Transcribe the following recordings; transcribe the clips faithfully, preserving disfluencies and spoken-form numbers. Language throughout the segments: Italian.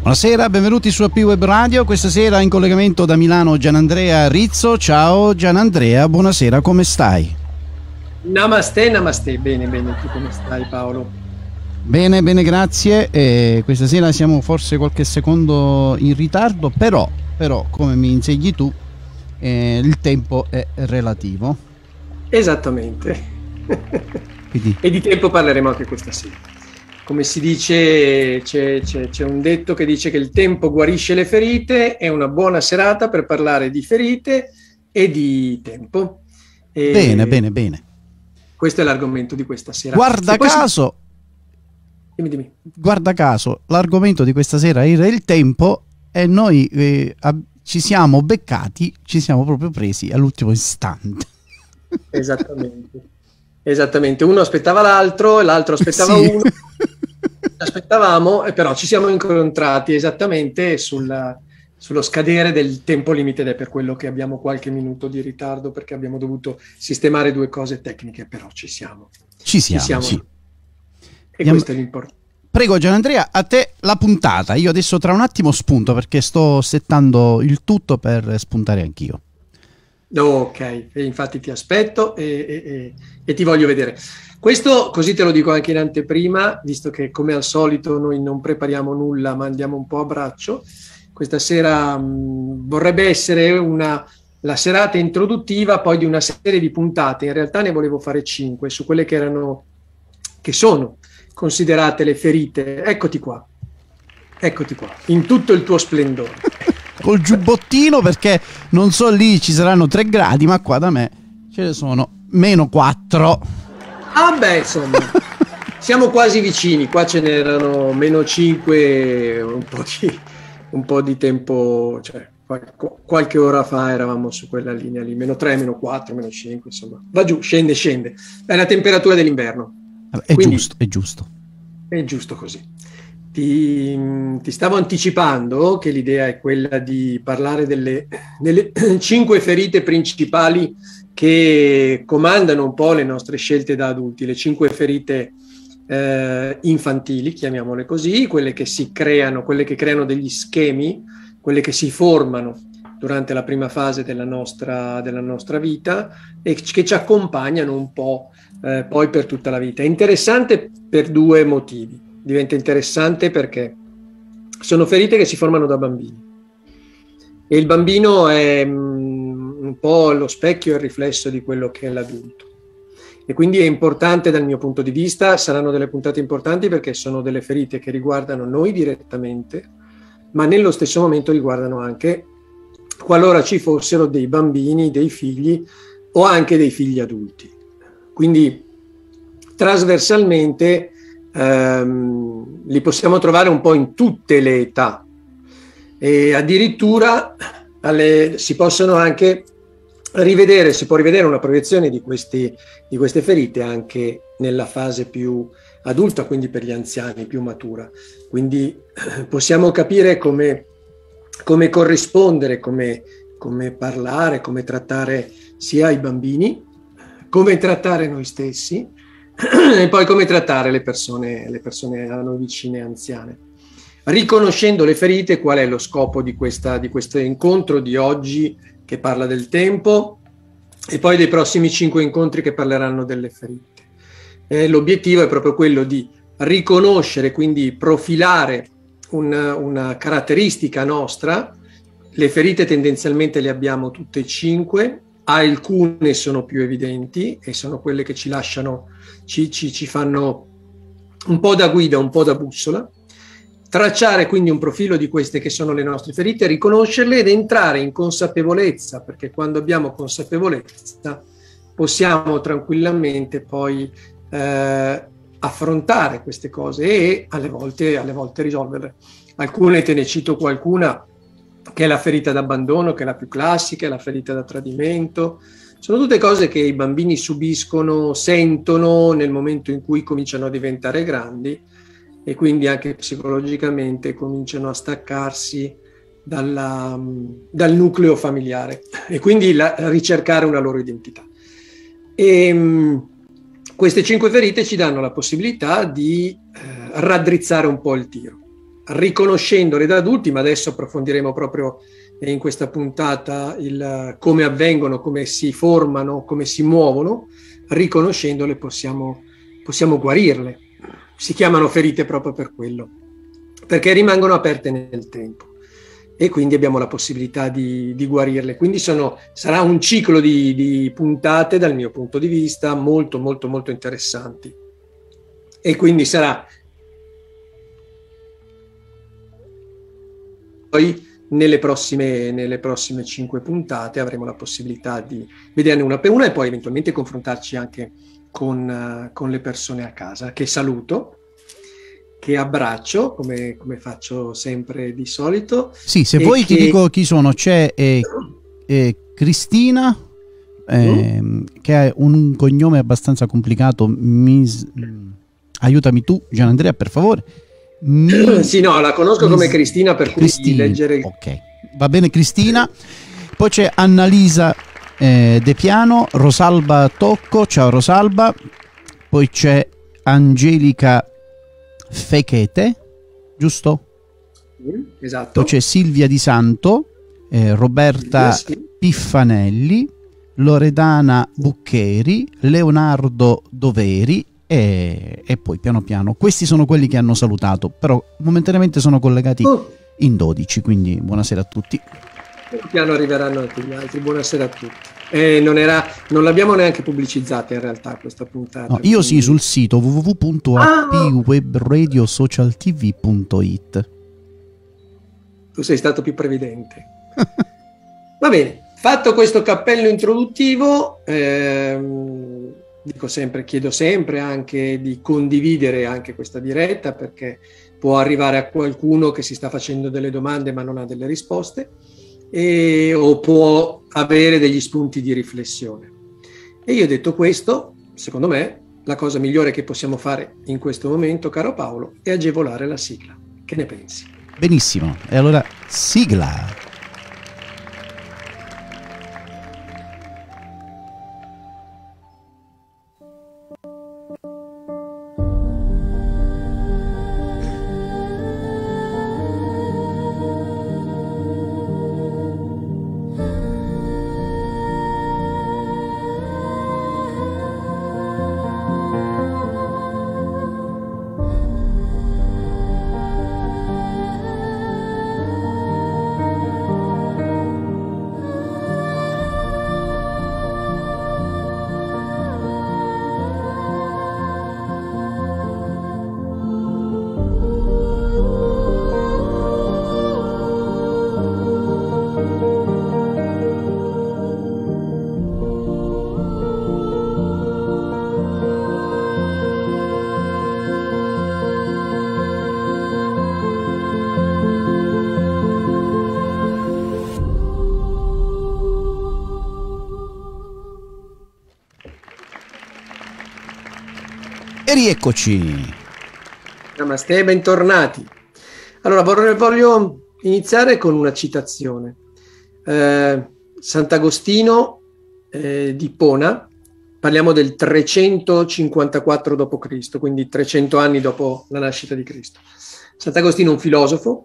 Buonasera, benvenuti su A P Web Radio. Questa sera in collegamento da Milano Gianandrea Rizzo. Ciao Gianandrea, buonasera, come stai? Namaste, namaste, bene, bene, tu come stai Paolo? Bene, bene, grazie. E questa sera siamo forse qualche secondo in ritardo, però, però come mi insegni tu, eh, il tempo è relativo. Esattamente. Quindi... E di tempo parleremo anche questa sera. Come si dice, c'è, c'è, c'è un detto che dice che il tempo guarisce le ferite. È una buona serata per parlare di ferite e di tempo. E bene, bene, bene. Questo è l'argomento di questa sera. Guarda caso, si... dimmi, dimmi. guarda caso, l'argomento di questa sera era il tempo e noi eh, ci siamo beccati, ci siamo proprio presi all'ultimo istante. Esattamente. Esattamente, uno aspettava l'altro, l'altro aspettava sì. uno, aspettavamo, e però ci siamo incontrati esattamente sulla, sullo scadere del tempo limite ed è per quello che abbiamo qualche minuto di ritardo, perché abbiamo dovuto sistemare due cose tecniche, però ci siamo. Ci siamo, ci siamo. Sì. E Andiamo... questo è l'importante. Prego Gianandrea, a te la puntata. Io adesso tra un attimo spunto perché sto settando il tutto per spuntare anch'io. Ok, e infatti ti aspetto e, e, e, e ti voglio vedere. Questo, così te lo dico anche in anteprima, visto che come al solito noi non prepariamo nulla ma andiamo un po' a braccio. Questa sera mh, vorrebbe essere una, la serata introduttiva poi di una serie di puntate. In realtà ne volevo fare cinque su quelle che erano, che sono considerate le ferite. Eccoti qua, eccoti qua, in tutto il tuo splendore. Col giubbottino, perché non so lì ci saranno tre gradi, ma qua da me ce ne sono meno quattro. Ah beh, insomma, siamo quasi vicini. Qua ce n'erano meno cinque un po' di, un po' di tempo, cioè qualche ora fa eravamo su quella linea lì, meno tre, meno quattro, meno cinque, insomma, va giù, scende, scende. È la temperatura dell'inverno. È Quindi, giusto, è giusto. È giusto così. Ti, ti stavo anticipando che l'idea è quella di parlare delle, delle cinque ferite principali che comandano un po' le nostre scelte da adulti, le cinque ferite eh, infantili, chiamiamole così, quelle che si creano, quelle che creano degli schemi, quelle che si formano durante la prima fase della nostra, della nostra vita e che ci accompagnano un po' eh, poi per tutta la vita. È interessante per due motivi. Diventa interessante perché sono ferite che si formano da bambini e il bambino è mm, un po' lo specchio e il riflesso di quello che è l'adulto e quindi è importante dal mio punto di vista. Saranno delle puntate importanti perché sono delle ferite che riguardano noi direttamente, ma nello stesso momento riguardano anche qualora ci fossero dei bambini, dei figli o anche dei figli adulti. Quindi trasversalmente Um, li possiamo trovare un po' in tutte le età e addirittura alle, si possono anche rivedere, si può rivedere una proiezione di, questi, di queste ferite anche nella fase più adulta, quindi per gli anziani, più matura. Quindi possiamo capire come, come corrispondere, come, come parlare, come trattare sia i bambini, come trattare noi stessi e poi come trattare le persone, le persone a noi vicine anziane. Riconoscendo le ferite, qual è lo scopo di, questa, di questo incontro di oggi che parla del tempo e poi dei prossimi cinque incontri che parleranno delle ferite. Eh, l'obiettivo è proprio quello di riconoscere, quindi profilare una, una caratteristica nostra. Le ferite tendenzialmente le abbiamo tutte e cinque, alcune sono più evidenti e sono quelle che ci lasciano Ci, ci, ci fanno un po' da guida, un po' da bussola, tracciare quindi un profilo di queste che sono le nostre ferite, riconoscerle ed entrare in consapevolezza, perché quando abbiamo consapevolezza possiamo tranquillamente poi eh, affrontare queste cose e alle volte, alle volte risolverle. Alcune, te ne cito qualcuna, che è la ferita d'abbandono, che è la più classica, è la ferita da tradimento. Sono tutte cose che i bambini subiscono, sentono nel momento in cui cominciano a diventare grandi e quindi anche psicologicamente cominciano a staccarsi dalla, dal nucleo familiare e quindi la, ricercare una loro identità. E, mh, queste cinque ferite ci danno la possibilità di eh, raddrizzare un po' il tiro. riconoscendole da adulti, ma adesso approfondiremo proprio in questa puntata il come avvengono, come si formano, come si muovono. Riconoscendole possiamo, possiamo guarirle. Si chiamano ferite proprio per quello, perché rimangono aperte nel tempo e quindi abbiamo la possibilità di, di guarirle. Quindi sono, sarà un ciclo di, di puntate, dal mio punto di vista, molto molto molto interessanti, e quindi sarà poi nelle prossime, nelle prossime cinque puntate avremo la possibilità di vederne una per una e poi eventualmente confrontarci anche con, uh, con le persone a casa, che saluto, che abbraccio come, come faccio sempre di solito. Sì, se vuoi che... ti dico chi sono. C'è eh, eh, Cristina eh, mm. che ha un cognome abbastanza complicato. Mis... aiutami tu, Gianandrea, per favore. Mi... Sì, no, la conosco Mis... come Cristina, per cui Cristina. leggere... Ok, va bene Cristina. Poi c'è Annalisa eh, De Piano, Rosalba Tocco, ciao Rosalba. Poi c'è Angelica Fechete, giusto? Mm, esatto. Poi c'è Silvia Di Santo, eh, Roberta sì, sì. Piffanelli, Loredana Buccheri, Leonardo Doveri e, e poi piano piano questi sono quelli che hanno salutato, però momentaneamente sono collegati oh. in dodici, quindi buonasera a tutti. Piano piano arriveranno anche gli altri. Buonasera a tutti. Eh, non, era, non l'abbiamo neanche pubblicizzata in realtà questa puntata. No, io sì, sul sito w w w punto a p web radio social t v punto i t. Tu sei stato più previdente. Va bene, fatto questo cappello introduttivo, ehm, dico sempre, chiedo sempre anche di condividere anche questa diretta, perché può arrivare a qualcuno che si sta facendo delle domande ma non ha delle risposte. E, o può avere degli spunti di riflessione. E io, detto questo, secondo me la cosa migliore che possiamo fare in questo momento, caro Paolo, è agevolare la sigla. Che ne pensi? Benissimo, e allora sigla. E rieccoci. Namaste, bentornati. Allora, voglio, voglio iniziare con una citazione. Eh, Sant'Agostino eh, di Ippona, parliamo del trecentocinquantaquattro dopo Cristo, quindi trecento anni dopo la nascita di Cristo. Sant'Agostino è un filosofo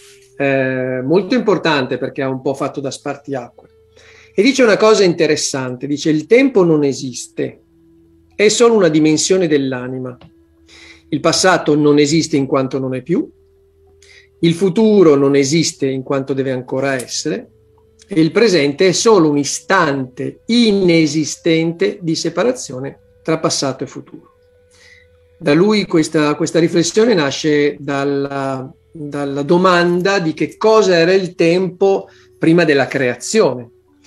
eh, molto importante, perché ha un po' fatto da spartiacque, e dice una cosa interessante, dice: il tempo non esiste, è solo una dimensione dell'anima. Il passato non esiste in quanto non è più, il futuro non esiste in quanto deve ancora essere, e il presente è solo un istante inesistente di separazione tra passato e futuro. Da lui questa, questa riflessione nasce dalla, dalla domanda di che cosa era il tempo prima della creazione,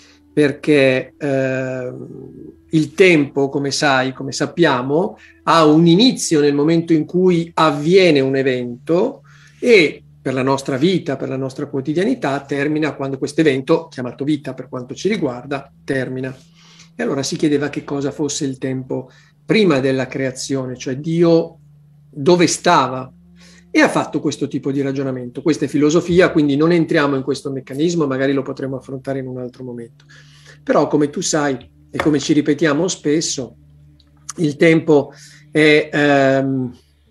perché eh, il tempo, come sai, come sappiamo, ha un inizio nel momento in cui avviene un evento e per la nostra vita, per la nostra quotidianità, termina quando questo evento, chiamato vita per quanto ci riguarda, termina. E allora si chiedeva che cosa fosse il tempo prima della creazione, cioè Dio dove stava, e ha fatto questo tipo di ragionamento. Questa è filosofia, quindi non entriamo in questo meccanismo, magari lo potremo affrontare in un altro momento. Però, come tu sai, e come ci ripetiamo spesso, il tempo è, ehm,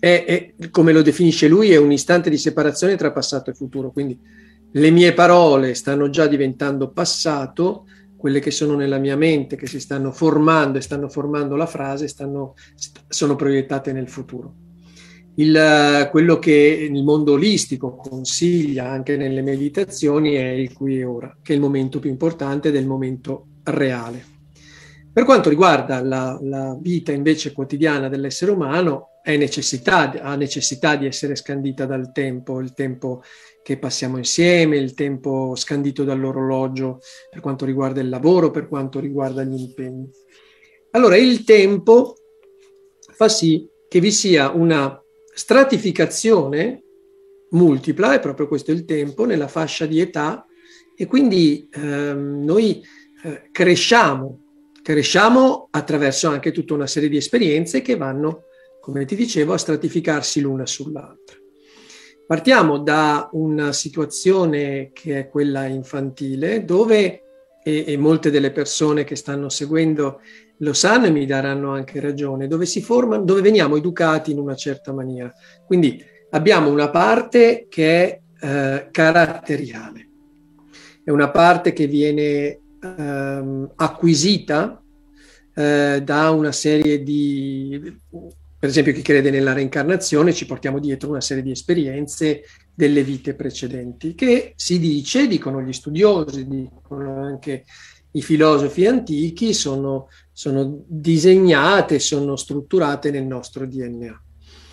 è, è, come lo definisce lui, è un istante di separazione tra passato e futuro. Quindi le mie parole stanno già diventando passato, quelle che sono nella mia mente, che si stanno formando e stanno formando la frase, stanno, sono proiettate nel futuro. Il, quello che il mondo olistico consiglia anche nelle meditazioni è il qui e ora, che è il momento più importante del momento reale. Per quanto riguarda la, la vita invece quotidiana dell'essere umano, è necessità, ha necessità di essere scandita dal tempo, il tempo che passiamo insieme, il tempo scandito dall'orologio per quanto riguarda il lavoro, per quanto riguarda gli impegni. Allora, il tempo fa sì che vi sia una stratificazione multipla, è proprio questo il tempo, nella fascia di età, e quindi ehm, noi eh, cresciamo, cresciamo attraverso anche tutta una serie di esperienze che vanno, come ti dicevo, a stratificarsi l'una sull'altra. Partiamo da una situazione che è quella infantile, dove, e, e molte delle persone che stanno seguendo lo sanno e mi daranno anche ragione, dove si formano, dove veniamo educati in una certa maniera. Quindi abbiamo una parte che è eh, caratteriale, è una parte che viene ehm, acquisita eh, da una serie di, per esempio chi crede nella reincarnazione, ci portiamo dietro una serie di esperienze delle vite precedenti, che si dice, dicono gli studiosi, dicono anche i filosofi antichi, sono, sono disegnate, sono strutturate nel nostro D N A.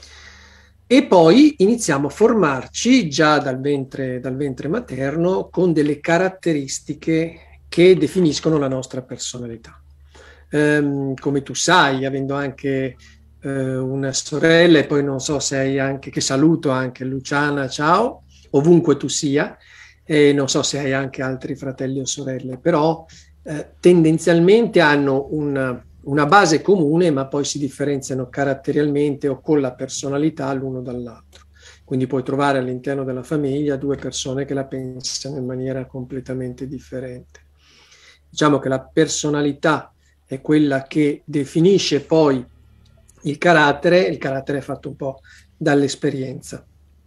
E poi iniziamo a formarci già dal ventre, dal ventre materno con delle caratteristiche che definiscono la nostra personalità. Ehm, come tu sai, avendo anche eh, una sorella, e poi non so se hai anche, che saluto anche, Luciana, ciao, ovunque tu sia, e non so se hai anche altri fratelli o sorelle, però eh, tendenzialmente hanno una, una base comune, ma poi si differenziano caratterialmente o con la personalità l'uno dall'altro. Quindi puoi trovare all'interno della famiglia due persone che la pensano in maniera completamente differente. Diciamo che la personalità è quella che definisce poi il carattere, il carattere è fatto un po' dall'esperienza.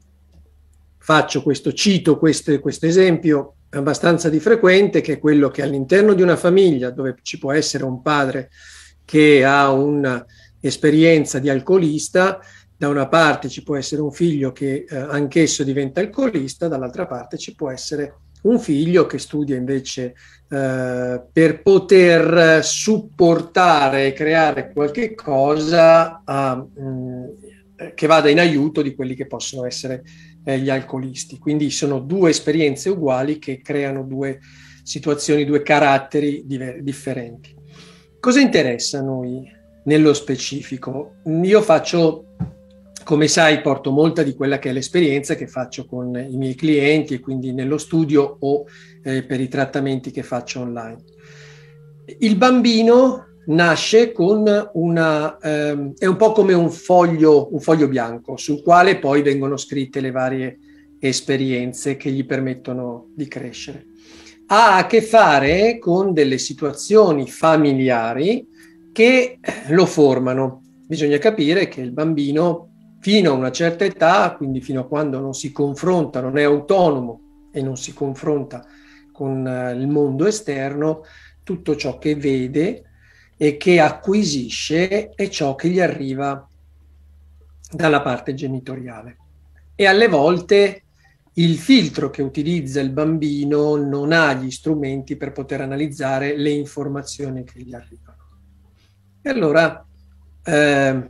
Faccio questo, cito questo, questo esempio abbastanza di frequente, che è quello che all'interno di una famiglia dove ci può essere un padre che ha un'esperienza di alcolista, da una parte ci può essere un figlio che eh, anch'esso diventa alcolista, dall'altra parte ci può essere un figlio che studia invece eh, per poter supportare e creare qualche cosa a, mh, che vada in aiuto di quelli che possono essere eh, gli alcolisti. Quindi sono due esperienze uguali che creano due situazioni, due caratteri diver- differenti. Cosa interessa a noi nello specifico? Io faccio, come sai, porto molta di quella che è l'esperienza che faccio con i miei clienti e quindi nello studio o eh, per i trattamenti che faccio online. Il bambino nasce con una, ehm, è un po' come un foglio, un foglio bianco sul quale poi vengono scritte le varie esperienze che gli permettono di crescere. Ha a che fare con delle situazioni familiari che lo formano. Bisogna capire che il bambino fino a una certa età, quindi fino a quando non si confronta, non è autonomo e non si confronta con uh, il mondo esterno, tutto ciò che vede e che acquisisce è ciò che gli arriva dalla parte genitoriale. E alle volte il filtro che utilizza il bambino non ha gli strumenti per poter analizzare le informazioni che gli arrivano. E allora eh,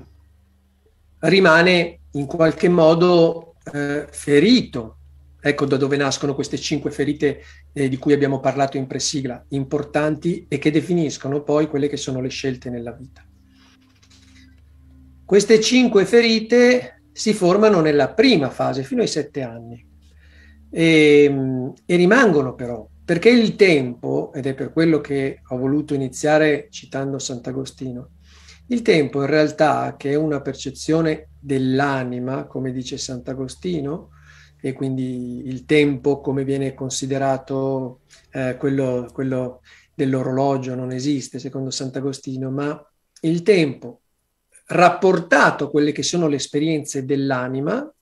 rimane in qualche modo eh, ferito. Ecco da dove nascono queste cinque ferite eh, di cui abbiamo parlato in presigla, importanti e che definiscono poi quelle che sono le scelte nella vita. Queste cinque ferite si formano nella prima fase, fino ai sette anni, e, e rimangono però, perché il tempo, ed è per quello che ho voluto iniziare citando Sant'Agostino, il tempo in realtà, che è una percezione dell'anima, come dice Sant'Agostino, e quindi il tempo come viene considerato eh, quello, quello dell'orologio non esiste secondo Sant'Agostino, ma il tempo rapportato a quelle che sono le esperienze dell'anima,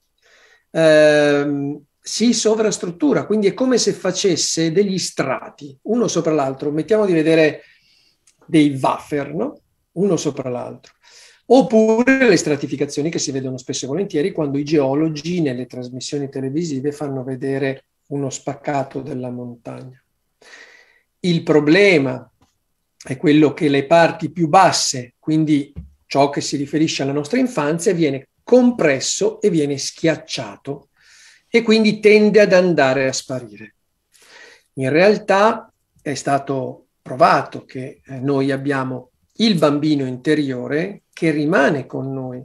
ehm, si sovrastruttura, quindi è come se facesse degli strati, uno sopra l'altro. Mettiamo di vedere dei wafer, no? Uno sopra l'altro. Oppure le stratificazioni che si vedono spesso e volentieri quando i geologi nelle trasmissioni televisive fanno vedere uno spaccato della montagna. Il problema è quello che le parti più basse, quindi ciò che si riferisce alla nostra infanzia, viene compresso e viene schiacciato e quindi tende ad andare a sparire. In realtà è stato provato che eh, noi abbiamo il bambino interiore che rimane con noi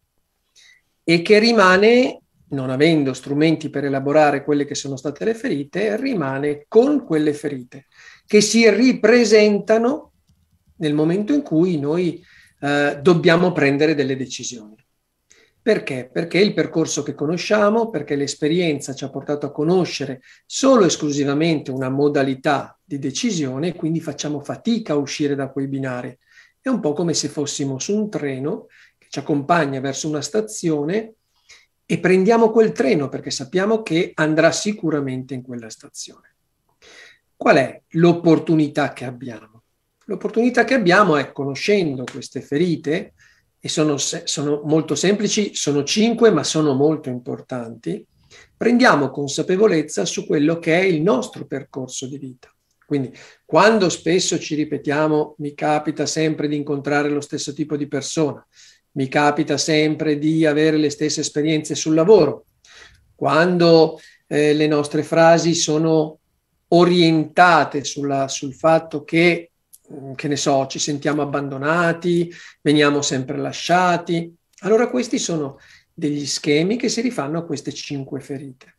e che rimane, non avendo strumenti per elaborare quelle che sono state le ferite, rimane con quelle ferite che si ripresentano nel momento in cui noi eh, dobbiamo prendere delle decisioni. Perché? Perché il percorso che conosciamo, perché l'esperienza ci ha portato a conoscere solo e esclusivamente una modalità di decisione, quindi facciamo fatica a uscire da quei binari. È un po' come se fossimo su un treno che ci accompagna verso una stazione e prendiamo quel treno perché sappiamo che andrà sicuramente in quella stazione. Qual è l'opportunità che abbiamo? L'opportunità che abbiamo è, conoscendo queste ferite, e sono, sono molto semplici, sono cinque, ma sono molto importanti, prendiamo consapevolezza su quello che è il nostro percorso di vita. Quindi, quando spesso ci ripetiamo, mi capita sempre di incontrare lo stesso tipo di persona, mi capita sempre di avere le stesse esperienze sul lavoro, quando eh, le nostre frasi sono orientate sulla, sul fatto che che ne so, ci sentiamo abbandonati, veniamo sempre lasciati. Allora questi sono degli schemi che si rifanno a queste cinque ferite.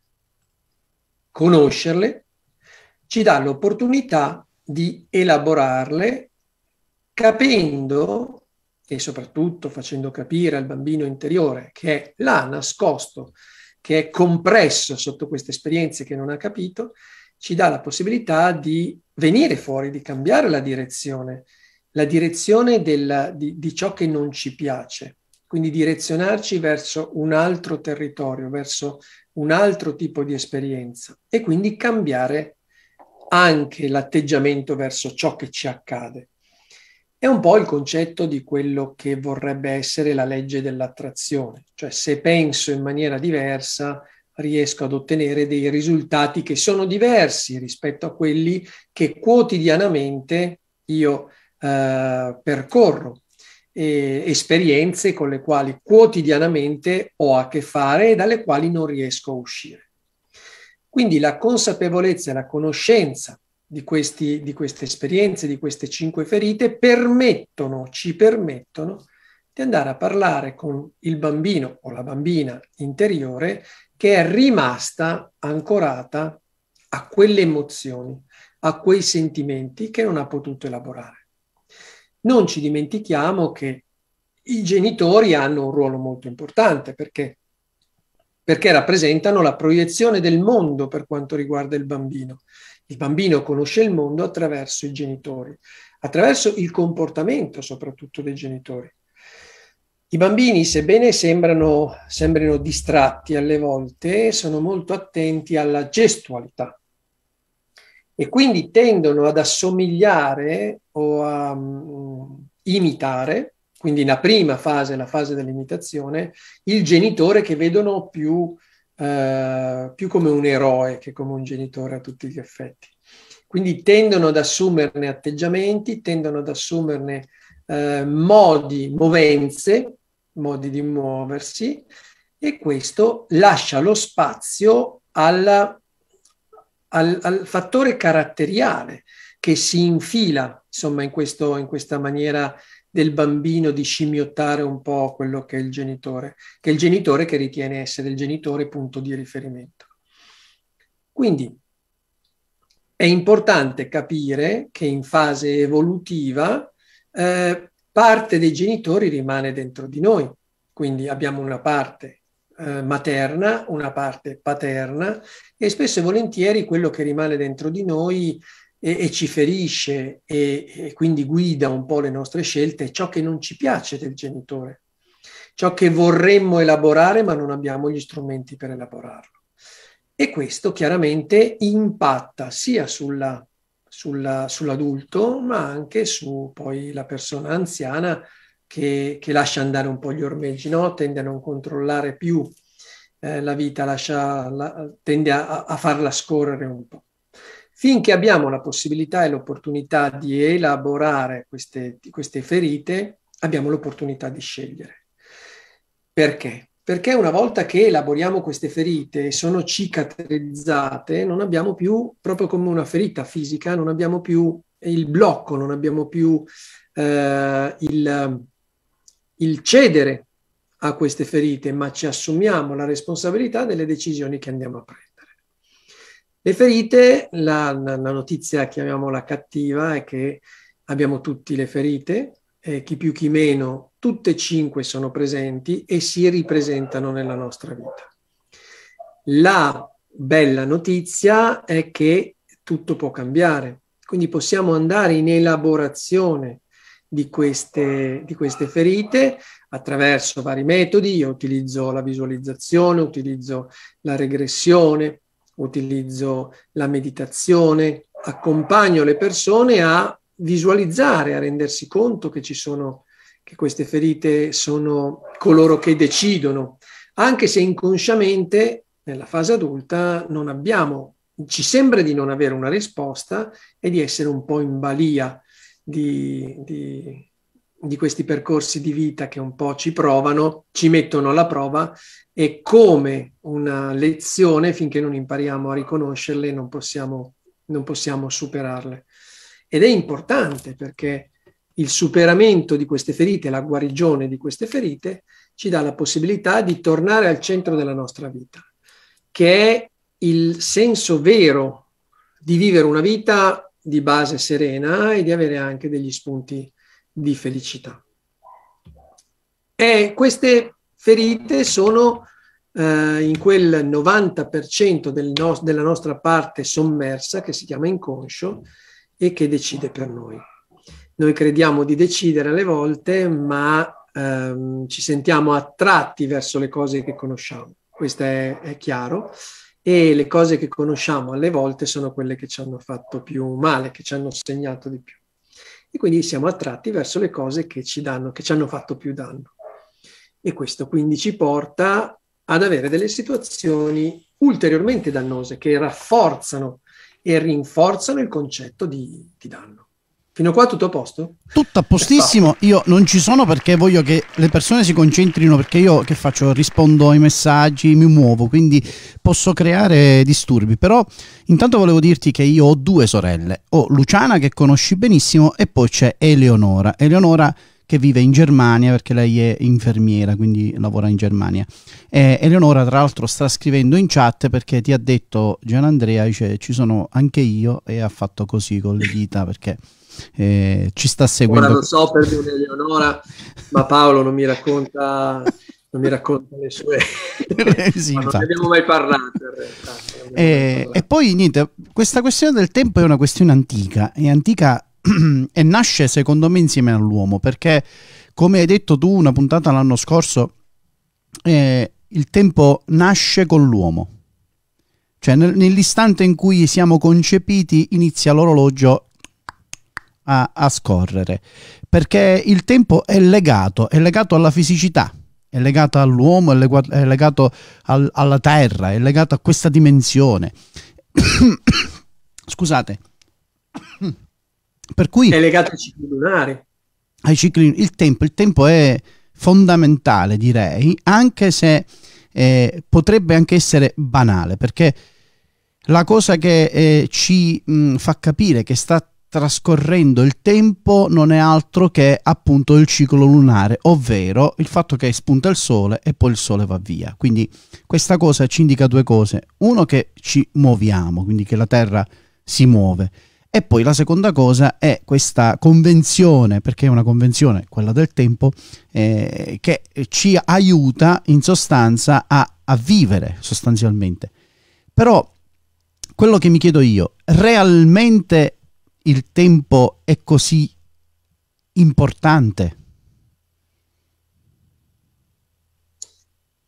Conoscerle ci dà l'opportunità di elaborarle, capendo e soprattutto facendo capire al bambino interiore che è là nascosto, che è compresso sotto queste esperienze che non ha capito, ci dà la possibilità di venire fuori, di cambiare la direzione, la direzione del, di, di ciò che non ci piace, quindi direzionarci verso un altro territorio, verso un altro tipo di esperienza e quindi cambiare anche l'atteggiamento verso ciò che ci accade. È un po' il concetto di quello che vorrebbe essere la legge dell'attrazione, cioè se penso in maniera diversa riesco ad ottenere dei risultati che sono diversi rispetto a quelli che quotidianamente io eh, percorro, e esperienze con le quali quotidianamente ho a che fare e dalle quali non riesco a uscire. Quindi la consapevolezza e la conoscenza di, questi, di queste esperienze, di queste cinque ferite, permettono, ci permettono di andare a parlare con il bambino o la bambina interiore che è rimasta ancorata a quelle emozioni, a quei sentimenti che non ha potuto elaborare. Non ci dimentichiamo che i genitori hanno un ruolo molto importante perché, perché rappresentano la proiezione del mondo per quanto riguarda il bambino. Il bambino conosce il mondo attraverso i genitori, attraverso il comportamento soprattutto dei genitori. I bambini, sebbene sembrano, sembrino distratti alle volte, sono molto attenti alla gestualità e quindi tendono ad assomigliare o a um, imitare, quindi la prima fase, la fase dell'imitazione, il genitore che vedono più, eh, più come un eroe che come un genitore a tutti gli effetti. Quindi tendono ad assumerne atteggiamenti, tendono ad assumerne eh, modi, movenze, modi di muoversi, e questo lascia lo spazio alla, al, al fattore caratteriale che si infila insomma in, questo, in questa maniera del bambino di scimmiottare un po' quello che è il genitore, che è il genitore che ritiene essere il genitore punto di riferimento. Quindi è importante capire che in fase evolutiva eh, parte dei genitori rimane dentro di noi, quindi abbiamo una parte eh, materna, una parte paterna e spesso e volentieri quello che rimane dentro di noi e, e ci ferisce e, e quindi guida un po' le nostre scelte è ciò che non ci piace del genitore. ciò che vorremmo elaborare ma non abbiamo gli strumenti per elaborarlo. E questo chiaramente impatta sia sulla, sulla, sull'adulto ma anche su poi la persona anziana che, che lascia andare un po' gli ormeggi, no? Tende a non controllare più eh, la vita, lascia, la, tende a, a farla scorrere un po'. Finché abbiamo la possibilità e l'opportunità di elaborare queste, queste ferite, abbiamo l'opportunità di scegliere. Perché? Perché una volta che elaboriamo queste ferite e sono cicatrizzate, non abbiamo più, proprio come una ferita fisica, non abbiamo più il blocco, non abbiamo più eh, il, il cedere a queste ferite, ma ci assumiamo la responsabilità delle decisioni che andiamo a prendere. Le ferite, la, la notizia, chiamiamola cattiva, è che abbiamo tutti le ferite, eh, chi più chi meno, tutte e cinque sono presenti e si ripresentano nella nostra vita. La bella notizia è che tutto può cambiare, quindi possiamo andare in elaborazione di queste, di queste ferite attraverso vari metodi. Io utilizzo la visualizzazione, utilizzo la regressione, utilizzo la meditazione, accompagno le persone a visualizzare, a rendersi conto che ci sono, che queste ferite sono coloro che decidono, anche se inconsciamente nella fase adulta non abbiamo, ci sembra di non avere una risposta e di essere un po' in balia di, di, di questi percorsi di vita che un po' ci provano, ci mettono alla prova. E come una lezione, finché non impariamo a riconoscerle, non possiamo, non possiamo superarle. Ed è importante perché il superamento di queste ferite, la guarigione di queste ferite, ci dà la possibilità di tornare al centro della nostra vita, che è il senso vero di vivere una vita di base serena e di avere anche degli spunti di felicità. E queste ferite sono eh, in quel novanta per cento del no- della nostra parte sommersa, che si chiama inconscio, e che decide per noi. Noi crediamo di decidere alle volte, ma ehm, ci sentiamo attratti verso le cose che conosciamo. Questo è, è chiaro. E le cose che conosciamo alle volte sono quelle che ci hanno fatto più male, che ci hanno segnato di più. E quindi siamo attratti verso le cose che ci danno, che ci hanno fatto più danno. E questo quindi ci porta ad avere delle situazioni ulteriormente dannose che rafforzano e rinforzano il concetto di, di danno. Fino a qua tutto a posto? Tutto a postissimo. Io non ci sono perché voglio che le persone si concentrino, perché io che faccio? Rispondo ai messaggi, mi muovo, quindi posso creare disturbi. Però intanto volevo dirti che io ho due sorelle. Ho Luciana, che conosci benissimo, e poi c'è Eleonora. Eleonora che vive in Germania perché lei è infermiera, quindi lavora in Germania. E Eleonora tra l'altro sta scrivendo in chat perché ti ha detto Gianandrea, dice ci sono anche io, e ha fatto così con le dita perché eh, ci sta seguendo. Ora lo so per di un'Eleonora, ma Paolo non mi racconta, non mi racconta le sue... Sì, ma non ne abbiamo mai parlato in realtà. E, mai parlato. E poi niente, questa questione del tempo è una questione antica, è antica e nasce secondo me insieme all'uomo, perché come hai detto tu una puntata l'anno scorso, eh, il tempo nasce con l'uomo, cioè nel, nell'istante in cui siamo concepiti inizia l'orologio a, a scorrere, perché il tempo è legato, è legato alla fisicità, è legato all'uomo, è legato, è legato al, alla terra, è legato a questa dimensione. Scusate. Per cui è legato ai cicli lunari. Ai cicli, il tempo, il tempo è fondamentale, direi, anche se eh, potrebbe anche essere banale, perché la cosa che eh, ci mh, fa capire che sta trascorrendo il tempo non è altro che appunto il ciclo lunare, ovvero il fatto che spunta il sole e poi il sole va via. Quindi questa cosa ci indica due cose: uno, che ci muoviamo, quindi che la Terra si muove. E poi la seconda cosa è questa convenzione, perché è una convenzione, quella del tempo, eh, che ci aiuta in sostanza a, a vivere sostanzialmente. Però quello che mi chiedo io, realmente il tempo è così importante?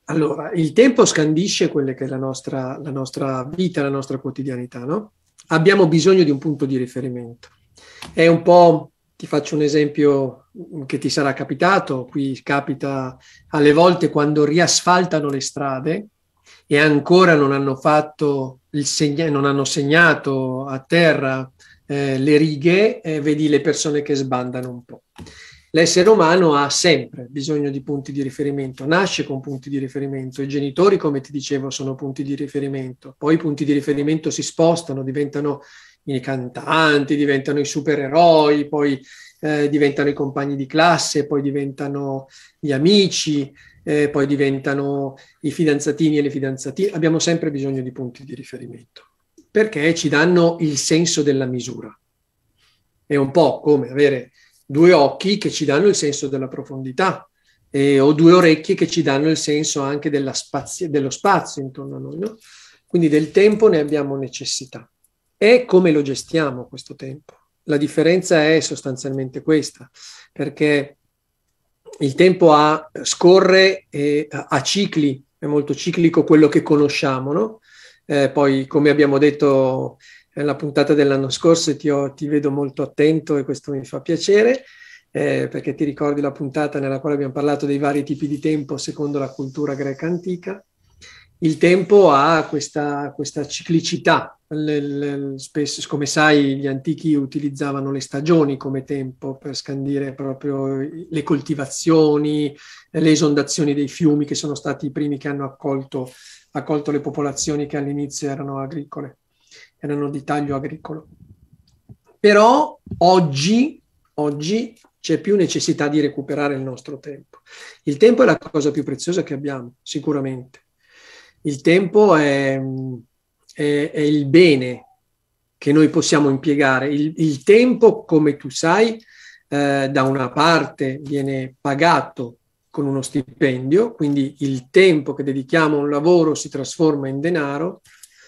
Allora, il tempo scandisce quella che è la nostra, la nostra vita, la nostra quotidianità, no? Abbiamo bisogno di un punto di riferimento. È un po', ti faccio un esempio che ti sarà capitato, qui capita alle volte quando riasfaltano le strade e ancora non hanno fatto il segna- non hanno segnato a terra eh, le righe, e vedi le persone che sbandano un po'. L'essere umano ha sempre bisogno di punti di riferimento, nasce con punti di riferimento, i genitori, come ti dicevo, sono punti di riferimento, poi i punti di riferimento si spostano, diventano i cantanti, diventano i supereroi, poi eh, diventano i compagni di classe, poi diventano gli amici, eh, poi diventano i fidanzatini e le fidanzatine. Abbiamo sempre bisogno di punti di riferimento, perché ci danno il senso della misura. È un po' come avere due occhi che ci danno il senso della profondità, eh, o due orecchie che ci danno il senso anche della spazio, dello spazio intorno a noi, no? Quindi del tempo ne abbiamo necessità. È come lo gestiamo questo tempo. La differenza è sostanzialmente questa, perché il tempo ha, scorre e a cicli, è molto ciclico quello che conosciamo, no? Eh, poi, come abbiamo detto nella puntata dell'anno scorso, ti, ho, ti vedo molto attento e questo mi fa piacere, eh, perché ti ricordi la puntata nella quale abbiamo parlato dei vari tipi di tempo secondo la cultura greca antica. Il tempo ha questa, questa ciclicità. Le, le, spesso, come sai, gli antichi utilizzavano le stagioni come tempo per scandire proprio le coltivazioni, le esondazioni dei fiumi, che sono stati i primi che hanno accolto, accolto le popolazioni che all'inizio erano agricole, erano di taglio agricolo. Però oggi, oggi c'è più necessità di recuperare il nostro tempo. Il tempo è la cosa più preziosa che abbiamo, sicuramente. Il tempo è, è, è il bene che noi possiamo impiegare. Il, il tempo, come tu sai, eh, da una parte viene pagato con uno stipendio, quindi il tempo che dedichiamo a un lavoro si trasforma in denaro.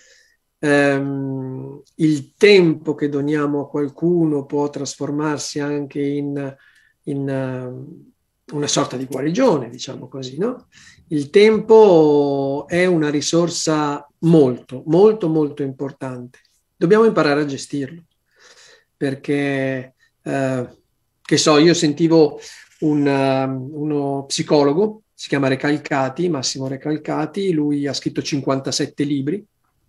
Um, il tempo che doniamo a qualcuno può trasformarsi anche in, in uh, una sorta di guarigione, diciamo così, no? Il tempo è una risorsa molto, molto, molto importante. Dobbiamo imparare a gestirlo, perché, uh, che so, io sentivo un, uh, uno psicologo, si chiama Recalcati, Massimo Recalcati, lui ha scritto cinquantasette libri,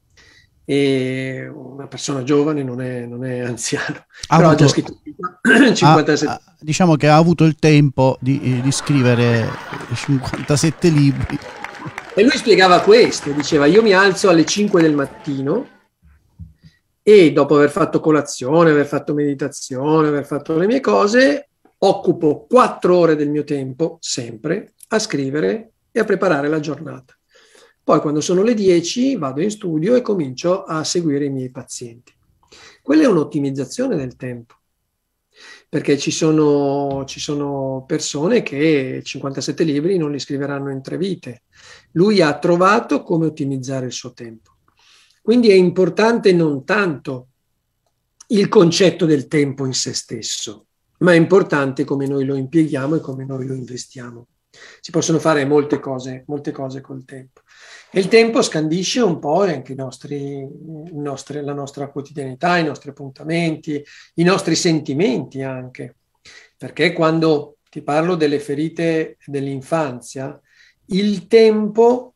e una persona giovane, non è, non è anziano, ha però avuto, ha già scritto cinquantasette. Ha, ha, diciamo che ha avuto il tempo di, di scrivere cinquantasette libri. E lui spiegava questo, diceva: io mi alzo alle cinque del mattino e dopo aver fatto colazione, aver fatto meditazione, aver fatto le mie cose, occupo quattro ore del mio tempo, sempre, a scrivere e a preparare la giornata. Poi quando sono le dieci vado in studio e comincio a seguire i miei pazienti. Quella è un'ottimizzazione del tempo, perché ci sono, ci sono persone che cinquantasette libri non li scriveranno in tre vite. Lui ha trovato come ottimizzare il suo tempo. Quindi è importante non tanto il concetto del tempo in se stesso, ma è importante come noi lo impieghiamo e come noi lo investiamo. Si possono fare molte cose, molte cose col tempo. E il tempo scandisce un po' anche i nostri, i nostri, la nostra quotidianità, i nostri appuntamenti, i nostri sentimenti anche. Perché quando ti parlo delle ferite dell'infanzia, il tempo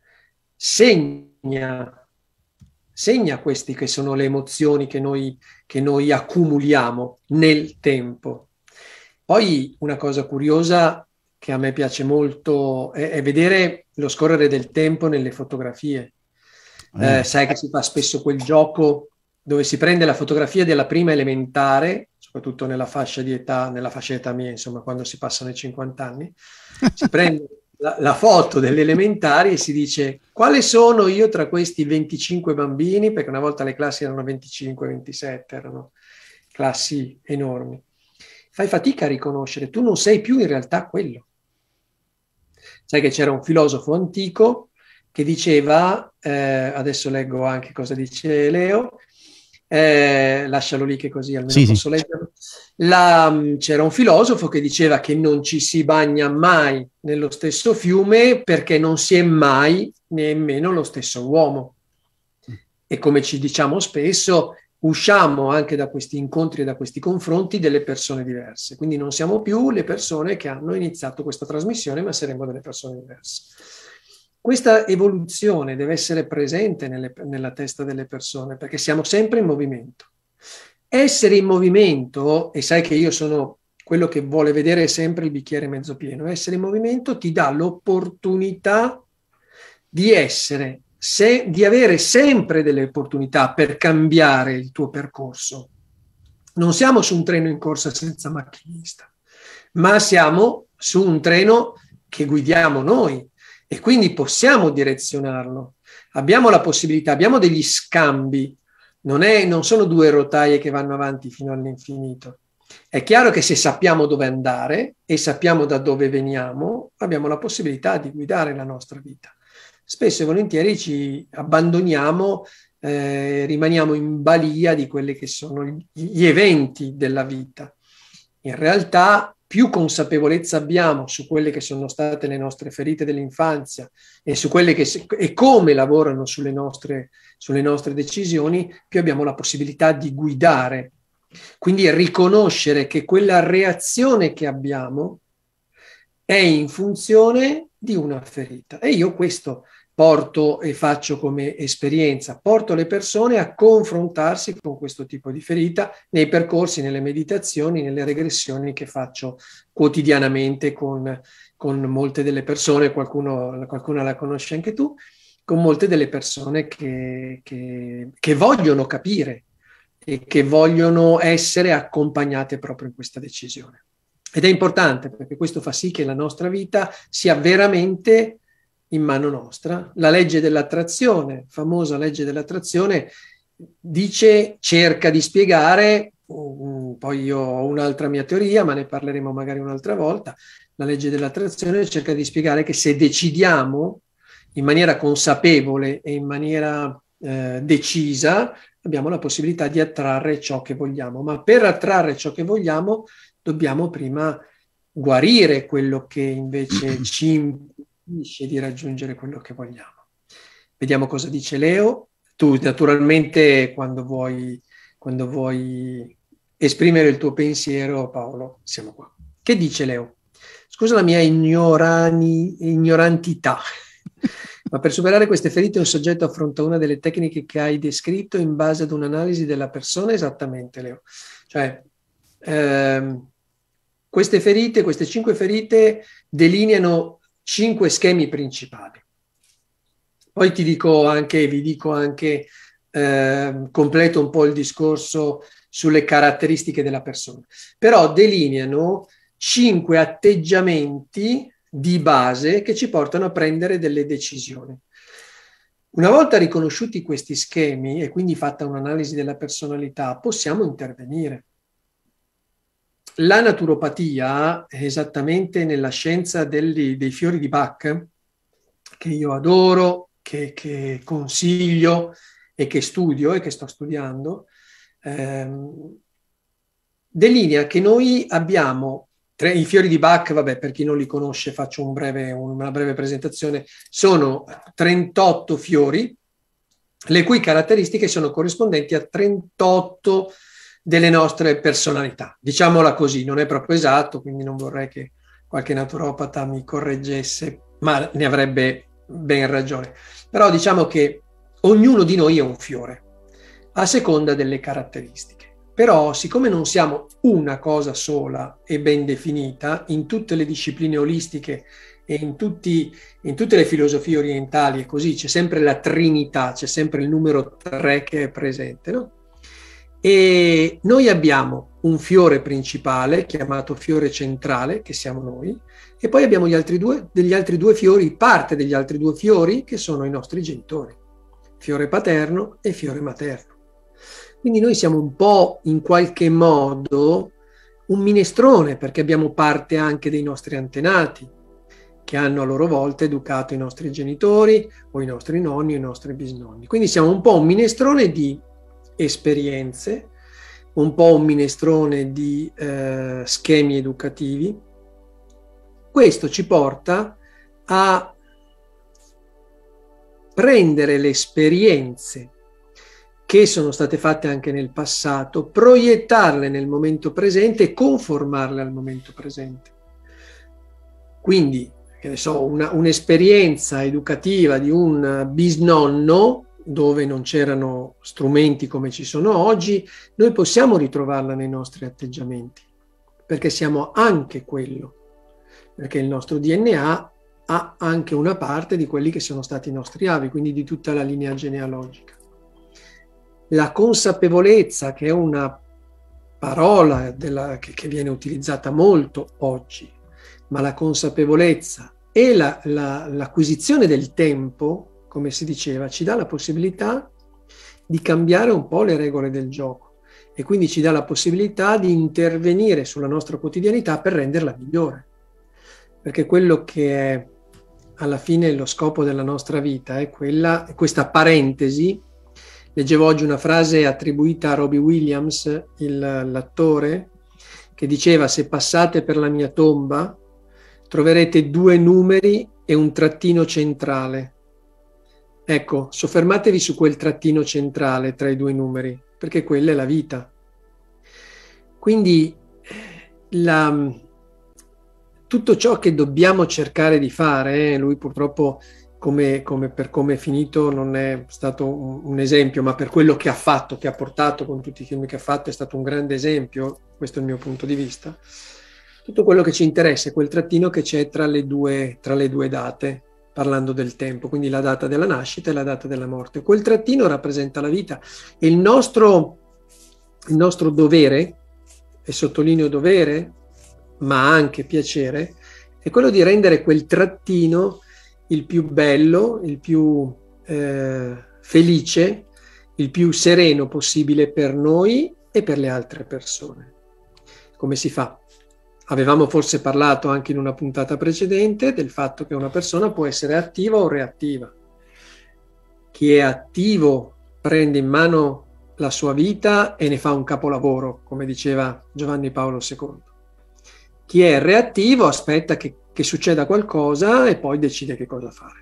segna, segna queste che sono le emozioni che noi, che noi accumuliamo nel tempo. Poi una cosa curiosa che a me piace molto è, è vedere lo scorrere del tempo nelle fotografie. Eh, sai che si fa spesso quel gioco dove si prende la fotografia della prima elementare, soprattutto nella fascia di età, nella fascia di età mia, insomma, quando si passano i cinquanta anni, si prende la, la foto delle elementari e si dice: quale sono io tra questi venticinque bambini, perché una volta le classi erano venticinque ventisette, erano classi enormi. Fai fatica a riconoscere, tu non sei più in realtà quello. Sai che c'era un filosofo antico che diceva, eh, adesso leggo anche cosa dice Leo, eh, lascialo lì che così almeno sì, posso sì. leggerlo, La, c'era un filosofo che diceva che non ci si bagna mai nello stesso fiume perché non si è mai nemmeno lo stesso uomo. E come ci diciamo spesso, usciamo anche da questi incontri e da questi confronti delle persone diverse. Quindi non siamo più le persone che hanno iniziato questa trasmissione, ma saremo delle persone diverse. Questa evoluzione deve essere presente nelle, nella testa delle persone, perché siamo sempre in movimento. Essere in movimento, e sai che io sono quello che vuole vedere sempre il bicchiere mezzo pieno, essere in movimento ti dà l'opportunità di essere, se, di avere sempre delle opportunità per cambiare il tuo percorso. Non siamo su un treno in corsa senza macchinista, ma siamo su un treno che guidiamo noi e quindi possiamo direzionarlo. Abbiamo la possibilità, abbiamo degli scambi. Non, è, non sono due rotaie che vanno avanti fino all'infinito. È chiaro che se sappiamo dove andare e sappiamo da dove veniamo, abbiamo la possibilità di guidare la nostra vita. Spesso e volentieri ci abbandoniamo, eh, rimaniamo in balia di quelli che sono gli eventi della vita. In realtà, più consapevolezza abbiamo su quelle che sono state le nostre ferite dell'infanzia e su quelle che e come lavorano sulle nostre, sulle nostre decisioni, più abbiamo la possibilità di guidare. Quindi riconoscere che quella reazione che abbiamo è in funzione di una ferita. E io questo porto e faccio come esperienza, porto le persone a confrontarsi con questo tipo di ferita nei percorsi, nelle meditazioni, nelle regressioni che faccio quotidianamente con, con molte delle persone, qualcuno, qualcuna la conosce anche tu, con molte delle persone che, che, che vogliono capire e che vogliono essere accompagnate proprio in questa decisione. Ed è importante perché questo fa sì che la nostra vita sia veramente in mano nostra. La legge dell'attrazione, famosa legge dell'attrazione, dice, cerca di spiegare, um, poi io ho un'altra mia teoria, ma ne parleremo magari un'altra volta, la legge dell'attrazione cerca di spiegare che se decidiamo in maniera consapevole e in maniera eh, decisa, abbiamo la possibilità di attrarre ciò che vogliamo, ma per attrarre ciò che vogliamo dobbiamo prima guarire quello che invece ci impedisce di raggiungere quello che vogliamo. Vediamo cosa dice Leo. Tu naturalmente quando vuoi, quando vuoi esprimere il tuo pensiero, Paolo, siamo qua. Che dice Leo? Scusa la mia ignorani, ignorantità, ma per superare queste ferite un soggetto affronta una delle tecniche che hai descritto in base ad un'analisi della persona? Esattamente, Leo. Cioè, ehm, queste ferite, queste cinque ferite delineano cinque schemi principali. Poi ti dico anche, vi dico anche, eh, completo un po' il discorso sulle caratteristiche della persona. Però delineano cinque atteggiamenti di base che ci portano a prendere delle decisioni. Una volta riconosciuti questi schemi e quindi fatta un'analisi della personalità, possiamo intervenire. La naturopatia, esattamente nella scienza degli, dei fiori di Bach, che io adoro, che, che consiglio e che studio e che sto studiando, ehm, delinea che noi abbiamo tre, i fiori di Bach, vabbè, per chi non li conosce faccio un breve, una breve presentazione, sono trentotto fiori, le cui caratteristiche sono corrispondenti a trentotto delle nostre personalità. Diciamola così, non è proprio esatto, quindi non vorrei che qualche naturopata mi correggesse, ma ne avrebbe ben ragione. Però diciamo che ognuno di noi è un fiore, a seconda delle caratteristiche. Però, siccome non siamo una cosa sola e ben definita, in tutte le discipline olistiche e in, tutti, in tutte le filosofie orientali, e così c'è sempre la trinità, c'è sempre il numero tre che è presente, no? E noi abbiamo un fiore principale chiamato fiore centrale, che siamo noi, e poi abbiamo gli altri due, degli altri due fiori, parte degli altri due fiori che sono i nostri genitori, fiore paterno e fiore materno. Quindi noi siamo un po' in qualche modo un minestrone, perché abbiamo parte anche dei nostri antenati, che hanno a loro volta educato i nostri genitori o i nostri nonni o i nostri bisnonni. Quindi siamo un po' un minestrone di esperienze un po' un minestrone di eh, schemi educativi. Questo ci porta a prendere le esperienze che sono state fatte anche nel passato, proiettarle nel momento presente e conformarle al momento presente. Quindi, che ne so, una, un'esperienza educativa di un bisnonno, dove non c'erano strumenti come ci sono oggi, noi possiamo ritrovarla nei nostri atteggiamenti, perché siamo anche quello, perché il nostro D N A ha anche una parte di quelli che sono stati i nostri avi, quindi di tutta la linea genealogica. La consapevolezza, che è una parola della, che, che viene utilizzata molto oggi, ma la consapevolezza e la, la, l'acquisizione del tempo, come si diceva, ci dà la possibilità di cambiare un po' le regole del gioco e quindi ci dà la possibilità di intervenire sulla nostra quotidianità per renderla migliore. Perché quello che è alla fine lo scopo della nostra vita è quella, questa parentesi. Leggevo oggi una frase attribuita a Robbie Williams, il, l'attore, che diceva: se passate per la mia tomba troverete due numeri e un trattino centrale. Ecco, soffermatevi su quel trattino centrale tra i due numeri, perché quella è la vita. Quindi la, tutto ciò che dobbiamo cercare di fare, eh, lui purtroppo come, come per come è finito non è stato un, un esempio, ma per quello che ha fatto, che ha portato con tutti i film che ha fatto, è stato un grande esempio, questo è il mio punto di vista. Tutto quello che ci interessa è quel trattino che c'è tra le due, tra le due date, parlando del tempo, quindi la data della nascita e la data della morte. Quel trattino rappresenta la vita e il nostro, il nostro dovere, e sottolineo dovere, ma anche piacere, è quello di rendere quel trattino il più bello, il più eh, felice, il più sereno possibile per noi e per le altre persone. Come si fa? Avevamo forse parlato anche in una puntata precedente del fatto che una persona può essere attiva o reattiva. Chi è attivo prende in mano la sua vita e ne fa un capolavoro, come diceva Giovanni Paolo secondo. Chi è reattivo aspetta che, che succeda qualcosa e poi decide che cosa fare.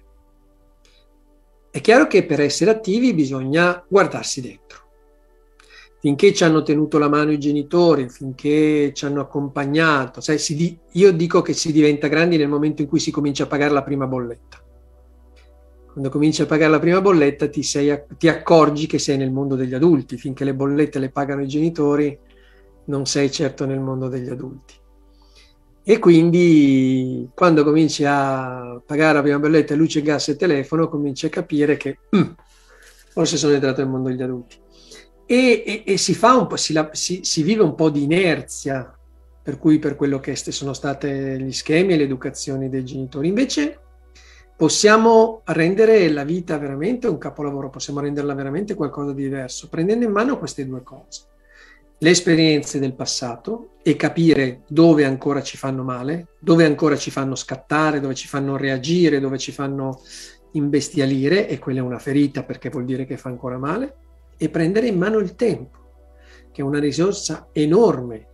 È chiaro che per essere attivi bisogna guardarsi dentro. Finché ci hanno tenuto la mano i genitori, finché ci hanno accompagnato, sai, si di, io dico che si diventa grandi nel momento in cui si comincia a pagare la prima bolletta. Quando cominci a pagare la prima bolletta ti, sei, ti accorgi che sei nel mondo degli adulti. Finché le bollette le pagano i genitori non sei certo nel mondo degli adulti. E quindi quando cominci a pagare la prima bolletta, luce, gas e telefono, cominci a capire che mm, forse sono entrato nel mondo degli adulti. E, e, e si fa un po', si, la, si, si vive un po' di inerzia, per cui per quello che sono state gli schemi e le educazioni dei genitori. Invece possiamo rendere la vita veramente un capolavoro, possiamo renderla veramente qualcosa di diverso, prendendo in mano queste due cose. Le esperienze del passato e capire dove ancora ci fanno male, dove ancora ci fanno scattare, dove ci fanno reagire, dove ci fanno imbestialire, e quella è una ferita perché vuol dire che fa ancora male, e prendere in mano il tempo, che è una risorsa enorme,